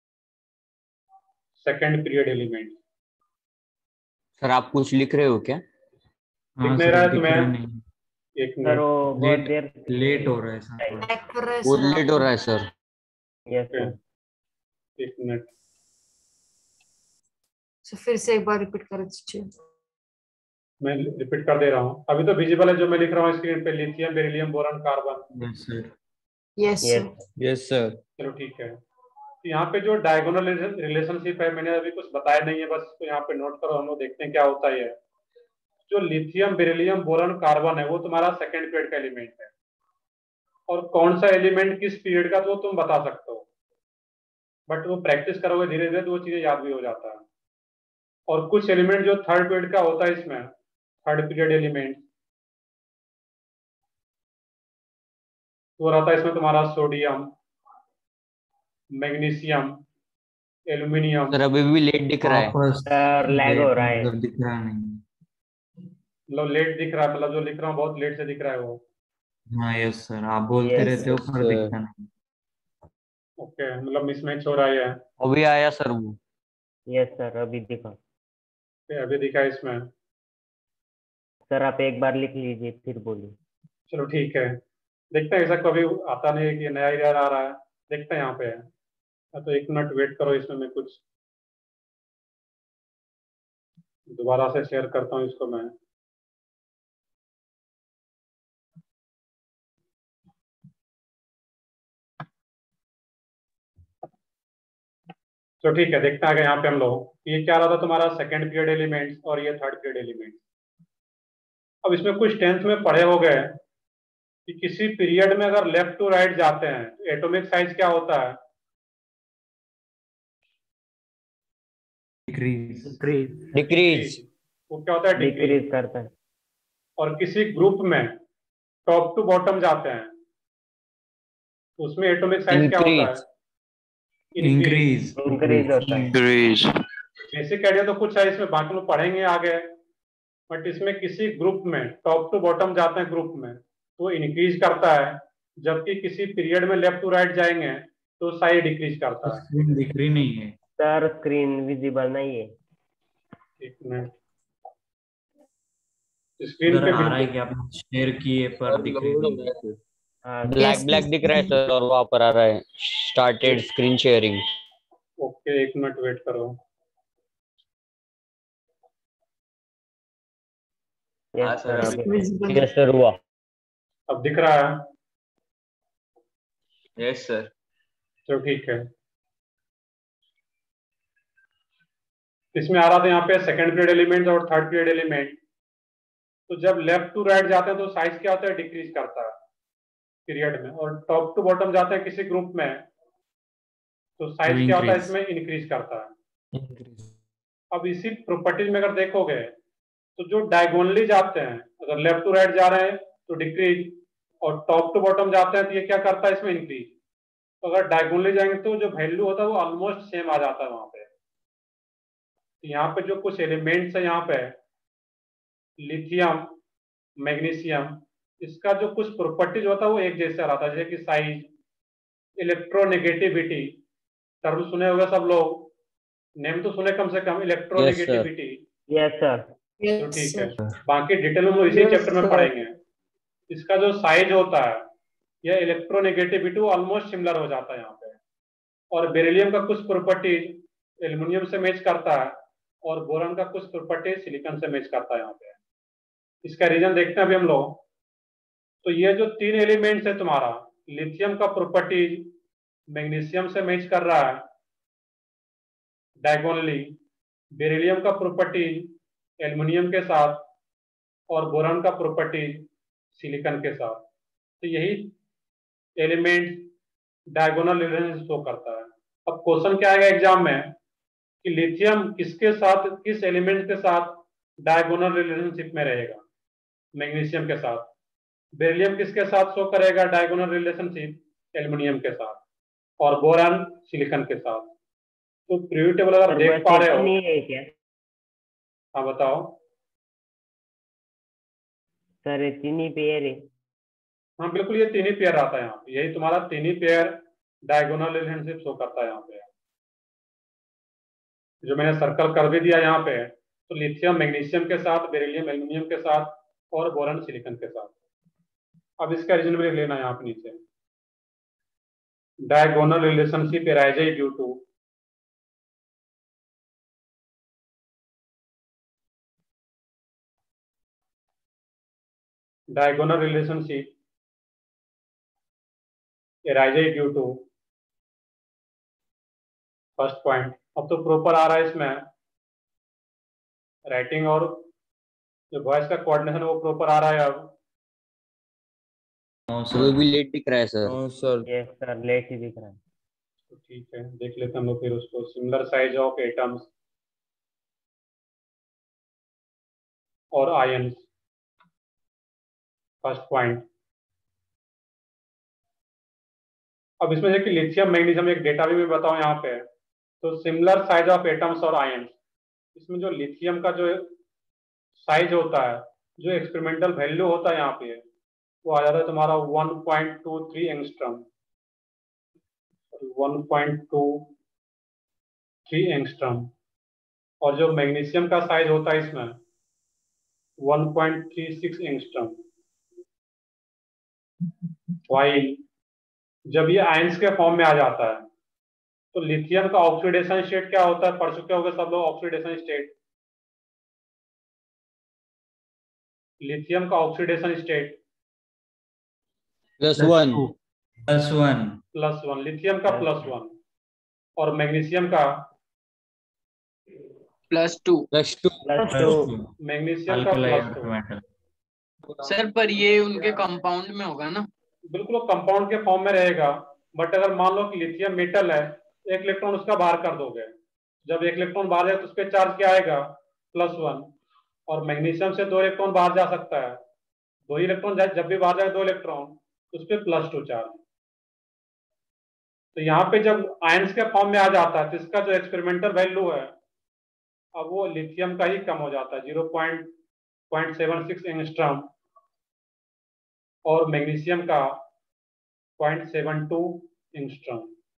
[SPEAKER 1] सेकेंड पीरियड एलिमेंट।
[SPEAKER 5] सर आप कुछ लिख रहे हो क्या?
[SPEAKER 1] दिख नहीं रहा है तुम्हें?
[SPEAKER 4] नहीं
[SPEAKER 1] एक
[SPEAKER 3] सर
[SPEAKER 1] मिनट,
[SPEAKER 3] वो बहुत देर
[SPEAKER 4] लेट हो रहा है सर।
[SPEAKER 9] चेक कर रहे हैं
[SPEAKER 5] वो
[SPEAKER 9] सर
[SPEAKER 5] लेट हो रहा है सर।
[SPEAKER 3] Yes sir.
[SPEAKER 1] एक मिनट,
[SPEAKER 9] सर फिर से एक बार रिपीट कर दीजिए।
[SPEAKER 1] मैं रिपीट कर दे रहा हूँ। अभी तो विजिबल है जो मैं लिख रहा हूँ स्क्रीन पे, lithium, beryllium, boron, carbon.
[SPEAKER 4] Yes sir.
[SPEAKER 9] Yes
[SPEAKER 3] yes
[SPEAKER 9] sir.
[SPEAKER 7] Yes sir.
[SPEAKER 1] चलो ठीक है। तो यहाँ पे जो डायगोनल रिलेशनशिप है, मैंने अभी कुछ बताया नहीं है, बस इसको यहाँ पे नोट करो, हम लोग देखते हैं क्या होता है। जो लिथियम, बेरिलियम, बोरन, कार्बन है वो तुम्हारा सेकेंड पीरियड का एलिमेंट है। और कौन सा एलिमेंट किस पीरियड का तो तुम बता सकते हो, बट वो प्रैक्टिस करोगे धीरे धीरे तो वो चीजें याद भी हो जाता है। और कुछ एलिमेंट जो थर्ड पीरियड का होता है इसमें, थर्ड पीरियड एलिमेंट, तो रहता है इसमें तुम्हारा सोडियम, मैग्नीशियम, एल्यूमिनियम।
[SPEAKER 5] सर अभी भी लेट दिख रहा है।
[SPEAKER 4] वापस
[SPEAKER 3] सर लैग हो रहा है।
[SPEAKER 4] मतलब दिख रहा नहीं।
[SPEAKER 1] मतलब लेट दिख रहा है, मतलब जो लिख रहा हूँ बहुत लेट से दिख रहा है वो।
[SPEAKER 4] हाँ यस सर, आप बोलते
[SPEAKER 3] Yes,
[SPEAKER 4] रहते हो पर
[SPEAKER 5] sir.
[SPEAKER 4] दिखता नहीं।
[SPEAKER 1] ओके, मतलब मिसमैच हो रहा है।
[SPEAKER 5] अभी आया सर वो।
[SPEAKER 3] यस सर अभी दिखा।
[SPEAKER 1] अभी दिखा है इसमें।
[SPEAKER 3] सर आप एक बार लिख लीजिए फिर बोलिए।
[SPEAKER 1] चलो ठीक है, देखते हैं। ऐसा कभी आता नहीं है कि नया एरर आ रहा है। देखते हैं यहाँ पे है। तो 1 मिनट वेट करो, इसमें मैं कुछ दोबारा से शेयर करता हूँ इसको मैं। तो ठीक है, देखते हैं आगे यहाँ पे हम लोग। ये क्या रहा था तुम्हारा सेकंड पीरियड एलिमेंट्स और ये थर्ड पीरियड एलिमेंट्स। अब इसमें कुछ टेंथ में पढ़े हो गए कि किसी पीरियड में अगर लेफ्ट टू राइट जाते हैं तो एटॉमिक साइज क्या होता है?
[SPEAKER 4] डिक्रीज।
[SPEAKER 5] डिक्रीज।
[SPEAKER 1] वो क्या होता है? डिक्रीज।
[SPEAKER 3] डिक्रीज करता है।
[SPEAKER 1] और किसी ग्रुप में टॉप टू बॉटम जाते हैं तो उसमें एटॉमिक साइज क्या होता है?
[SPEAKER 4] इंक्रीज।
[SPEAKER 3] इंक्रीज होता है।
[SPEAKER 1] बेसिक आइडिया तो कुछ है इसमें, बाकी लोग पढ़ेंगे आगे। बट इसमें किसी ग्रुप में टॉप टू बॉटम जाते हैं ग्रुप में तो इंक्रीज करता है, जबकि किसी पीरियड में लेफ्ट टू राइट जाएंगे तो साइज डिक्रीज करता है।
[SPEAKER 4] स्क्रीन दिख रही नहीं है।
[SPEAKER 3] सर स्क्रीन विजिबल नहीं है।
[SPEAKER 1] एक मिनट, स्क्रीन
[SPEAKER 4] उधर
[SPEAKER 1] पे
[SPEAKER 4] आ रहा है
[SPEAKER 1] बिल्कुल
[SPEAKER 4] कि आपने शेयर किए पर दिख रही नहीं है।
[SPEAKER 3] हाँ
[SPEAKER 5] ब्लैक ब्लैक दिख रहा है सर, और वहां पर आ रहा है started screen sharing.
[SPEAKER 1] Okay, 1 minute wait करो।
[SPEAKER 3] यस सर अभी
[SPEAKER 9] visible.
[SPEAKER 5] यस सर हुआ।
[SPEAKER 1] अब दिख रहा है?
[SPEAKER 5] Yes sir.
[SPEAKER 1] चलो ठीक है। इसमें आ रहा था यहाँ पे सेकंड पीरियड एलिमेंट और थर्ड पीरियड एलिमेंट। तो जब लेफ्ट टू राइट जाते हैं तो साइज क्या होता है? डिक्रीज करता है पीरियड में। और टॉप टू बॉटम जाते हैं किसी ग्रुप में तो साइज क्या होता है?
[SPEAKER 4] increase।
[SPEAKER 1] इसमें इंक्रीज करता है।
[SPEAKER 4] इंक्रीज।
[SPEAKER 1] अब इसी प्रॉपर्टीज में अगर देखोगे तो जो डायगोनली जाते हैं, अगर लेफ्ट टू राइट जा रहे हैं तो डिक्रीज, और टॉप टू बॉटम जाते हैं तो ये क्या करता है? इसमें इंक्रीज। तो अगर डायगोनली जाएंगे तो जो वैल्यू होता है वो ऑलमोस्ट सेम आ जाता है वहां पे। तो यहाँ पे जो कुछ एलिमेंट्स है यहाँ पे, लिथियम, मैग्नीशियम, इसका जो कुछ प्रॉपर्टीज होता है वो एक जैसा रहता है, जैसे कि साइज, इलेक्ट्रोनेगेटिविटी। टर्म सुने होगा सब लोग, नेम तो सुने कम से कम,
[SPEAKER 5] yes sir.
[SPEAKER 1] Electronegativity.
[SPEAKER 3] Yes sir.
[SPEAKER 1] तो
[SPEAKER 9] Yes,
[SPEAKER 1] ठीक है,
[SPEAKER 9] sir.
[SPEAKER 1] बाकी डिटेल हम लोग इसी
[SPEAKER 6] Yes,
[SPEAKER 1] चैप्टर में
[SPEAKER 6] sir.
[SPEAKER 1] पढ़ेंगे। इसका जो साइज होता है यह इलेक्ट्रोनेगेटिविटी ऑलमोस्ट सिमिलर हो जाता है यहाँ पे। और बेरिलियम का कुछ प्रॉपर्टीज एल्युमिनियम से मैच करता है, और बोरॉन का कुछ प्रॉपर्टीज सिलिकॉन से मैच करता है यहाँ पे। इसका रीजन देखते हैं अभी हम लोग। तो ये जो 3 एलिमेंट्स है तुम्हारा, लिथियम का प्रॉपर्टीज मैग्नीशियम से मैच कर रहा है डायगोनली, बेरिलियम का प्रॉपर्टीज एल्युमिनियम के साथ, और बोरॉन का प्रॉपर्टीज सिलिकॉन के साथ। तो यही एलिमेंट डायगोनल रिलेशनशिप शो करता है। अब क्वेश्चन क्या आएगा एग्जाम में कि लिथियम किसके साथ, किस एलिमेंट के साथ डायगोनल रिलेशनशिप में रहेगा? मैग्नीशियम के साथ। बेरिलियम किसके साथ शो करेगा डायगोनल रिलेशनशिप? एल्युमिनियम के साथ। और बोरान सिलिकॉन के साथ। तो पीरियोडिक टेबल अगर
[SPEAKER 3] सर
[SPEAKER 1] देख पा रहे हो,
[SPEAKER 3] नहीं है क्या?
[SPEAKER 1] हाँ बताओ।
[SPEAKER 3] सर ये तीन ही पेयर है।
[SPEAKER 1] हाँ बिल्कुल, ये 3 ही पेयर आता है यहाँ पे। यही तुम्हारा 3 ही पेयर डायगोनल रिलेशनशिप शो करता है यहाँ पे, जो मैंने सर्कल कर भी दिया यहाँ पे। तो लिथियम मैग्नीशियम के साथ, बेरिलियम एल्युमिनियम के साथ, और बोरॉन सिलिकॉन के साथ। अब इसका रीजन भी लिख लेना यहाँ पे नीचे। Diagonal relationship arises due to diagonal relationship arises due to first point. अब तो प्रॉपर आ रहा है इसमें राइटिंग, और जो वॉइस का कोऑर्डिनेशन वो प्रॉपर आ रहा है अब।
[SPEAKER 5] वो भी लेट दिख रहा है sir.
[SPEAKER 7] Sir
[SPEAKER 3] yes sir late ही दिख रहा है।
[SPEAKER 1] तो ठीक है, देख लेते हैं हम लोग फिर उसको। सिमिलर साइज ऑफ एटम्स, और आयंस, फर्स्ट पॉइंट। अब इसमें देखिए लिथियम मैग्नीशियम एक डेटा भी मैं बताऊं यहाँ पे, तो सिमिलर साइज ऑफ एटम्स और आयंस, इसमें जो लिथियम का जो साइज होता है, जो एक्सपेरिमेंटल वैल्यू होता है यहाँ पे, वो आ जाता है तुम्हारा 1.23 एंगस्ट्रॉम, 1.23 एंगस्ट्रॉम। और जो मैग्नीशियम का साइज होता है इसमें 1.36 एंगस्ट्रॉम। वाइल जब ये आयंस के फॉर्म में आ जाता है तो लिथियम का ऑक्सीडेशन स्टेट क्या होता है, पढ़ चुके होंगे सब लोग ऑक्सीडेशन स्टेट। लिथियम का ऑक्सीडेशन स्टेट
[SPEAKER 5] +1
[SPEAKER 1] +1, लिथियम का +1, और मैग्नीशियम का
[SPEAKER 2] +2।
[SPEAKER 1] मैग्नीशियम का +2।
[SPEAKER 2] सर पर ये उनके कंपाउंड में होगा ना?
[SPEAKER 1] बिल्कुल कंपाउंड के फॉर्म में रहेगा, बट अगर मान लो कि लिथियम मेटल है, एक इलेक्ट्रॉन उसका बाहर कर दोगे, जब एक इलेक्ट्रॉन बाहर जाए तो उस पर चार्ज क्या आएगा, +1। और मैग्नीशियम से 2 इलेक्ट्रॉन बाहर जा सकता है, 2 इलेक्ट्रॉन जब भी बाहर जाए 2 इलेक्ट्रॉन, उस पर +2 चार्ज। तो यहाँ पे जब आयंस के फॉर्म में आ जाता है तो इसका जो एक्सपेरिमेंटल वैल्यू है, अब वो लिथियम का ही कम हो जाता है, 0.76 एंगस्ट्रॉम, और मैग्नीशियम का 0.72 एंगस्ट्रॉम।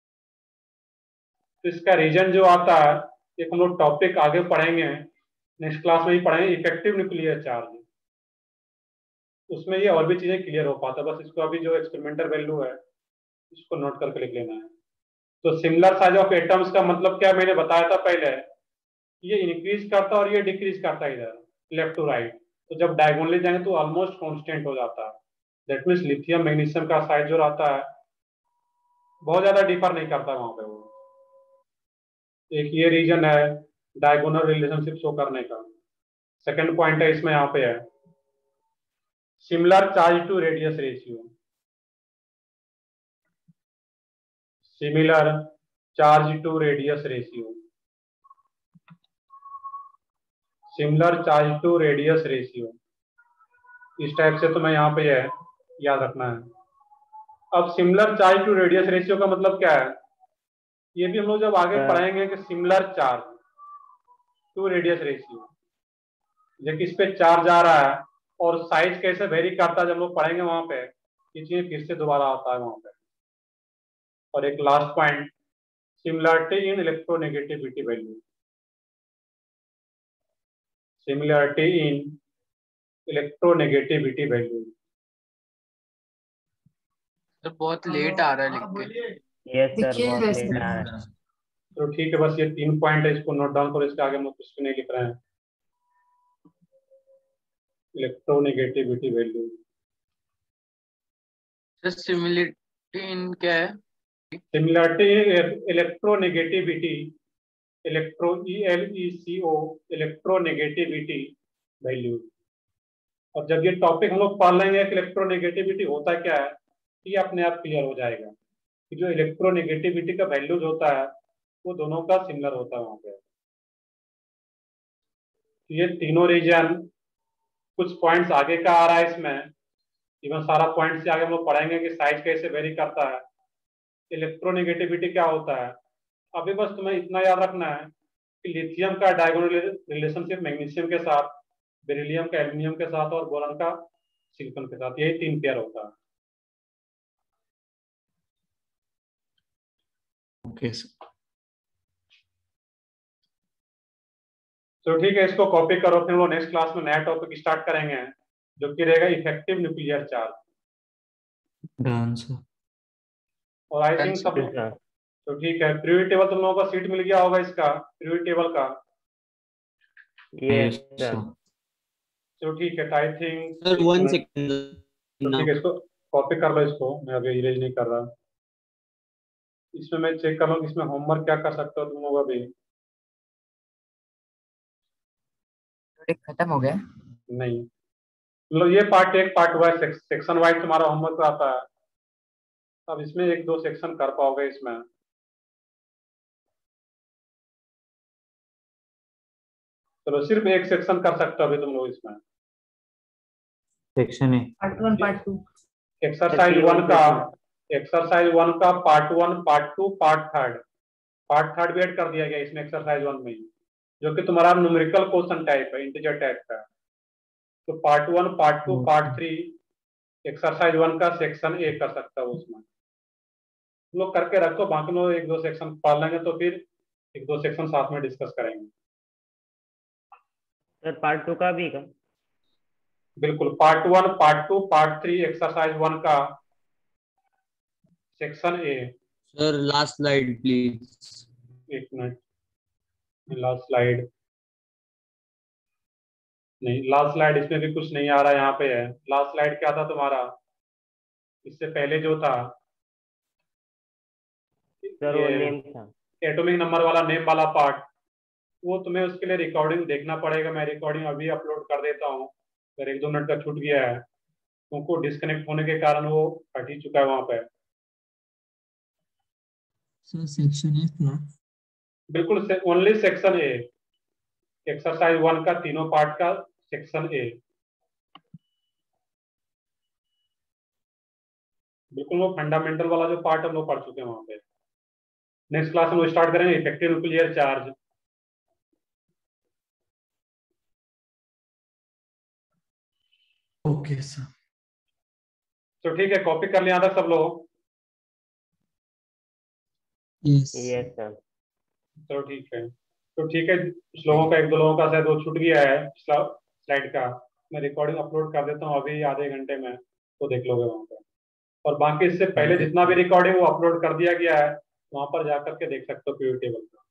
[SPEAKER 1] तो इसका रीजन जो आता है, एक हम लोग टॉपिक आगे पढ़ेंगे, नेक्स्ट क्लास में ही पढ़ेंगे, इफेक्टिव न्यूक्लियर चार्ज। उसमें ये और भी चीजें क्लियर हो पाता है, बस इसको अभी जो एक्सपेरिमेंटल वैल्यू है इसको नोट करके लिख लेना है। तो सिमिलर साइज ऑफ एटम्स का मतलब क्या मैंने बताया था पहले, ये इंक्रीज करता है और ये डिक्रीज करता है इधर लेफ्ट टू राइट। तो जब डायगोनली जाएंगे तो ऑलमोस्ट कांस्टेंट हो जाता है। दैट मीन्स लिथियम मैग्नीशियम का साइज जो रहता है बहुत ज्यादा डिफर नहीं करता वहां पे। वो एक ये रीजन है डायगोनल रिलेशनशिप शो करने का। सेकंड पॉइंट है इसमें यहाँ पे है similar charge to radius ratio. Similar charge to radius ratio, similar charge to radius ratio, इस टाइप से तुम्हें यहाँ पे है याद रखना है। अब similar charge to radius ratio का मतलब क्या है, ये भी हम लोग जब आगे पढ़ेंगे कि similar charge to radius ratio, जब इस पे चार्ज आ रहा है और साइज कैसे वेरी करता है, जब हम लोग पढ़ेंगे वहां पे ये चीज फिर से दोबारा आता है वहां पे। और एक last point, similarity in electronegativity value, similarity in electronegativity value.
[SPEAKER 2] तो बहुत लेट आ रहा है लिख के।
[SPEAKER 3] यस सर,
[SPEAKER 9] देखिए
[SPEAKER 3] बहुत
[SPEAKER 9] वैसे
[SPEAKER 3] लेट आ रहा है।
[SPEAKER 1] तो ठीक है, बस ये 3 पॉइंट है, इसको नोट डाउन करो, इसके आगे हम लोग कुछ भी नहीं लिख रहे हैं। Electronegativity value,
[SPEAKER 2] sir similarity in क्या है?
[SPEAKER 1] Similarity electronegativity, ELECO electronegativity value. और जब ये टॉपिक हम लोग पढ़ लेंगे कि इलेक्ट्रोनेगेटिविटी होता क्या है, ये अपने आप क्लियर हो जाएगा कि जो इलेक्ट्रोनेगेटिविटी का वैल्यूज होता है वो दोनों का सिमिलर होता है वहां पे। ये तीनों रीजन, कुछ पॉइंट्स आगे का आ रहा है इसमें, इवन सारा पॉइंट से आगे हम लोग पढ़ेंगे कि साइज कैसे वेरी करता है, इलेक्ट्रोनेगेटिविटी क्या होता है। अभी बस तुम्हें इतना याद रखना है कि लिथियम का डायगोनल रिलेशनशिप मैग्नीशियम के साथ, बेरिलियम का एल्यूमिनियम के साथ, और बोरॉन का सिलिकॉन के साथ, यही 3 पेयर होता है।
[SPEAKER 4] Okay sir.
[SPEAKER 1] तो ठीक है, इसको कॉपी करो, फिर वो नेक्स्ट क्लास में नया टॉपिक स्टार्ट करेंगे जो कि रहेगा effective nuclear charge.
[SPEAKER 4] Done sir.
[SPEAKER 1] और आई थिंक सब, तो ठीक है, पीरियोडिक टेबल तुम लोगों को सीट मिल गया होगा इसका, पीरियोडिक टेबल का।
[SPEAKER 3] Yes sir.
[SPEAKER 1] तो ठीक है, आई थिंक
[SPEAKER 5] सर 1 सेकंड।
[SPEAKER 1] तो ठीक है, इसको कॉपी कर लो, इसको मैं अभी इरेज नहीं कर रहा। इसमें मैं चेक कर लूँ इसमें होमवर्क क्या कर सकते हो तुम लोग अभी।
[SPEAKER 6] खत्म हो गया?
[SPEAKER 1] नहीं, मतलब ये पार्ट एक पार्ट वाइज सेक्शन वाइज तुम्हारा होमवर्क आता है, अब इसमें 1-2 सेक्शन कर पाओगे इसमें। चलो सिर्फ एक सेक्शन कर सकते हो अभी तुम लोग इसमें।
[SPEAKER 4] Section A.
[SPEAKER 9] Part 1 part 2
[SPEAKER 1] exercise 1 का पार्ट 1 पार्ट 2 पार्ट थर्ड भी ऐड कर दिया गया इसमें एक्सरसाइज 1 में ही, जो कि तुम्हारा न्यूमेरिकल क्वेश्चन टाइप है, इंटीजर टाइप का। तो पार्ट 1 पार्ट 2 पार्ट 3 एक्सरसाइज 1 का सेक्शन ए कर सकता हो उसमें। तुम लोग करके रखो, बाकी लोग एक दो सेक्शन पढ़ लेंगे तो फिर एक दो सेक्शन साथ में डिस्कस करेंगे।
[SPEAKER 3] सर पार्ट 2 का भी का?
[SPEAKER 1] बिल्कुल, पार्ट 1 पार्ट 2 पार्ट 3 एक्सरसाइज 1 का section A.
[SPEAKER 5] Sir last slide please.
[SPEAKER 1] एक मिनट, लास्ट स्लाइड नहीं, लास्ट स्लाइड इसमें भी कुछ नहीं आ रहा, यहाँ पे है। लास्ट स्लाइड क्या था तुम्हारा इससे पहले जो था?
[SPEAKER 3] सर वो नेम था,
[SPEAKER 1] एटॉमिक नंबर वाला नेम वाला पार्ट, वो तुम्हें उसके लिए रिकॉर्डिंग देखना पड़ेगा। मैं रिकॉर्डिंग अभी अपलोड कर देता हूँ, अगर 1-2 मिनट का छूट गया है तुमको, डिस्कनेक्ट होने के कारण वो हट ही चुका है वहां पे।
[SPEAKER 10] सर सेक्शन ए ना?
[SPEAKER 1] बिल्कुल, ओनली सेक्शन ए, एक्सरसाइज 1 का तीनों पार्ट का सेक्शन ए। बिल्कुल वो फंडामेंटल वाला जो पार्ट हम लोग पढ़ चुके हैं वहां पे। नेक्स्ट क्लास में वो स्टार्ट करेंगे effective nuclear charge.
[SPEAKER 10] Okay sir.
[SPEAKER 1] तो ठीक है, कॉपी कर लिया था सब लोग?
[SPEAKER 10] Yes
[SPEAKER 3] yes sir.
[SPEAKER 1] चलो ठीक है, तो ठीक है, कुछ लोगों का, 1-2 लोगों का शायद वो छूट गया है स्लाइड का। मैं रिकॉर्डिंग अपलोड कर देता हूँ अभी आधे घंटे में, तो देख लोगे वहां पर। और बाकी इससे पहले जितना भी रिकॉर्डिंग वो अपलोड कर दिया गया है, वहां पर जाकर के देख सकते हो पीवी टेबल का।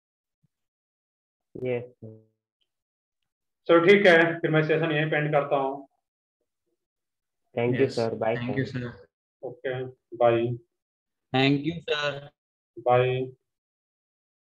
[SPEAKER 3] यस
[SPEAKER 1] चलो ठीक है, फिर मैं सेशन यहीं पेंड करता हूँ।
[SPEAKER 3] Thank you sir, bye
[SPEAKER 4] thank you sir.
[SPEAKER 1] Okay bye.
[SPEAKER 5] Thank you sir.
[SPEAKER 1] Bye.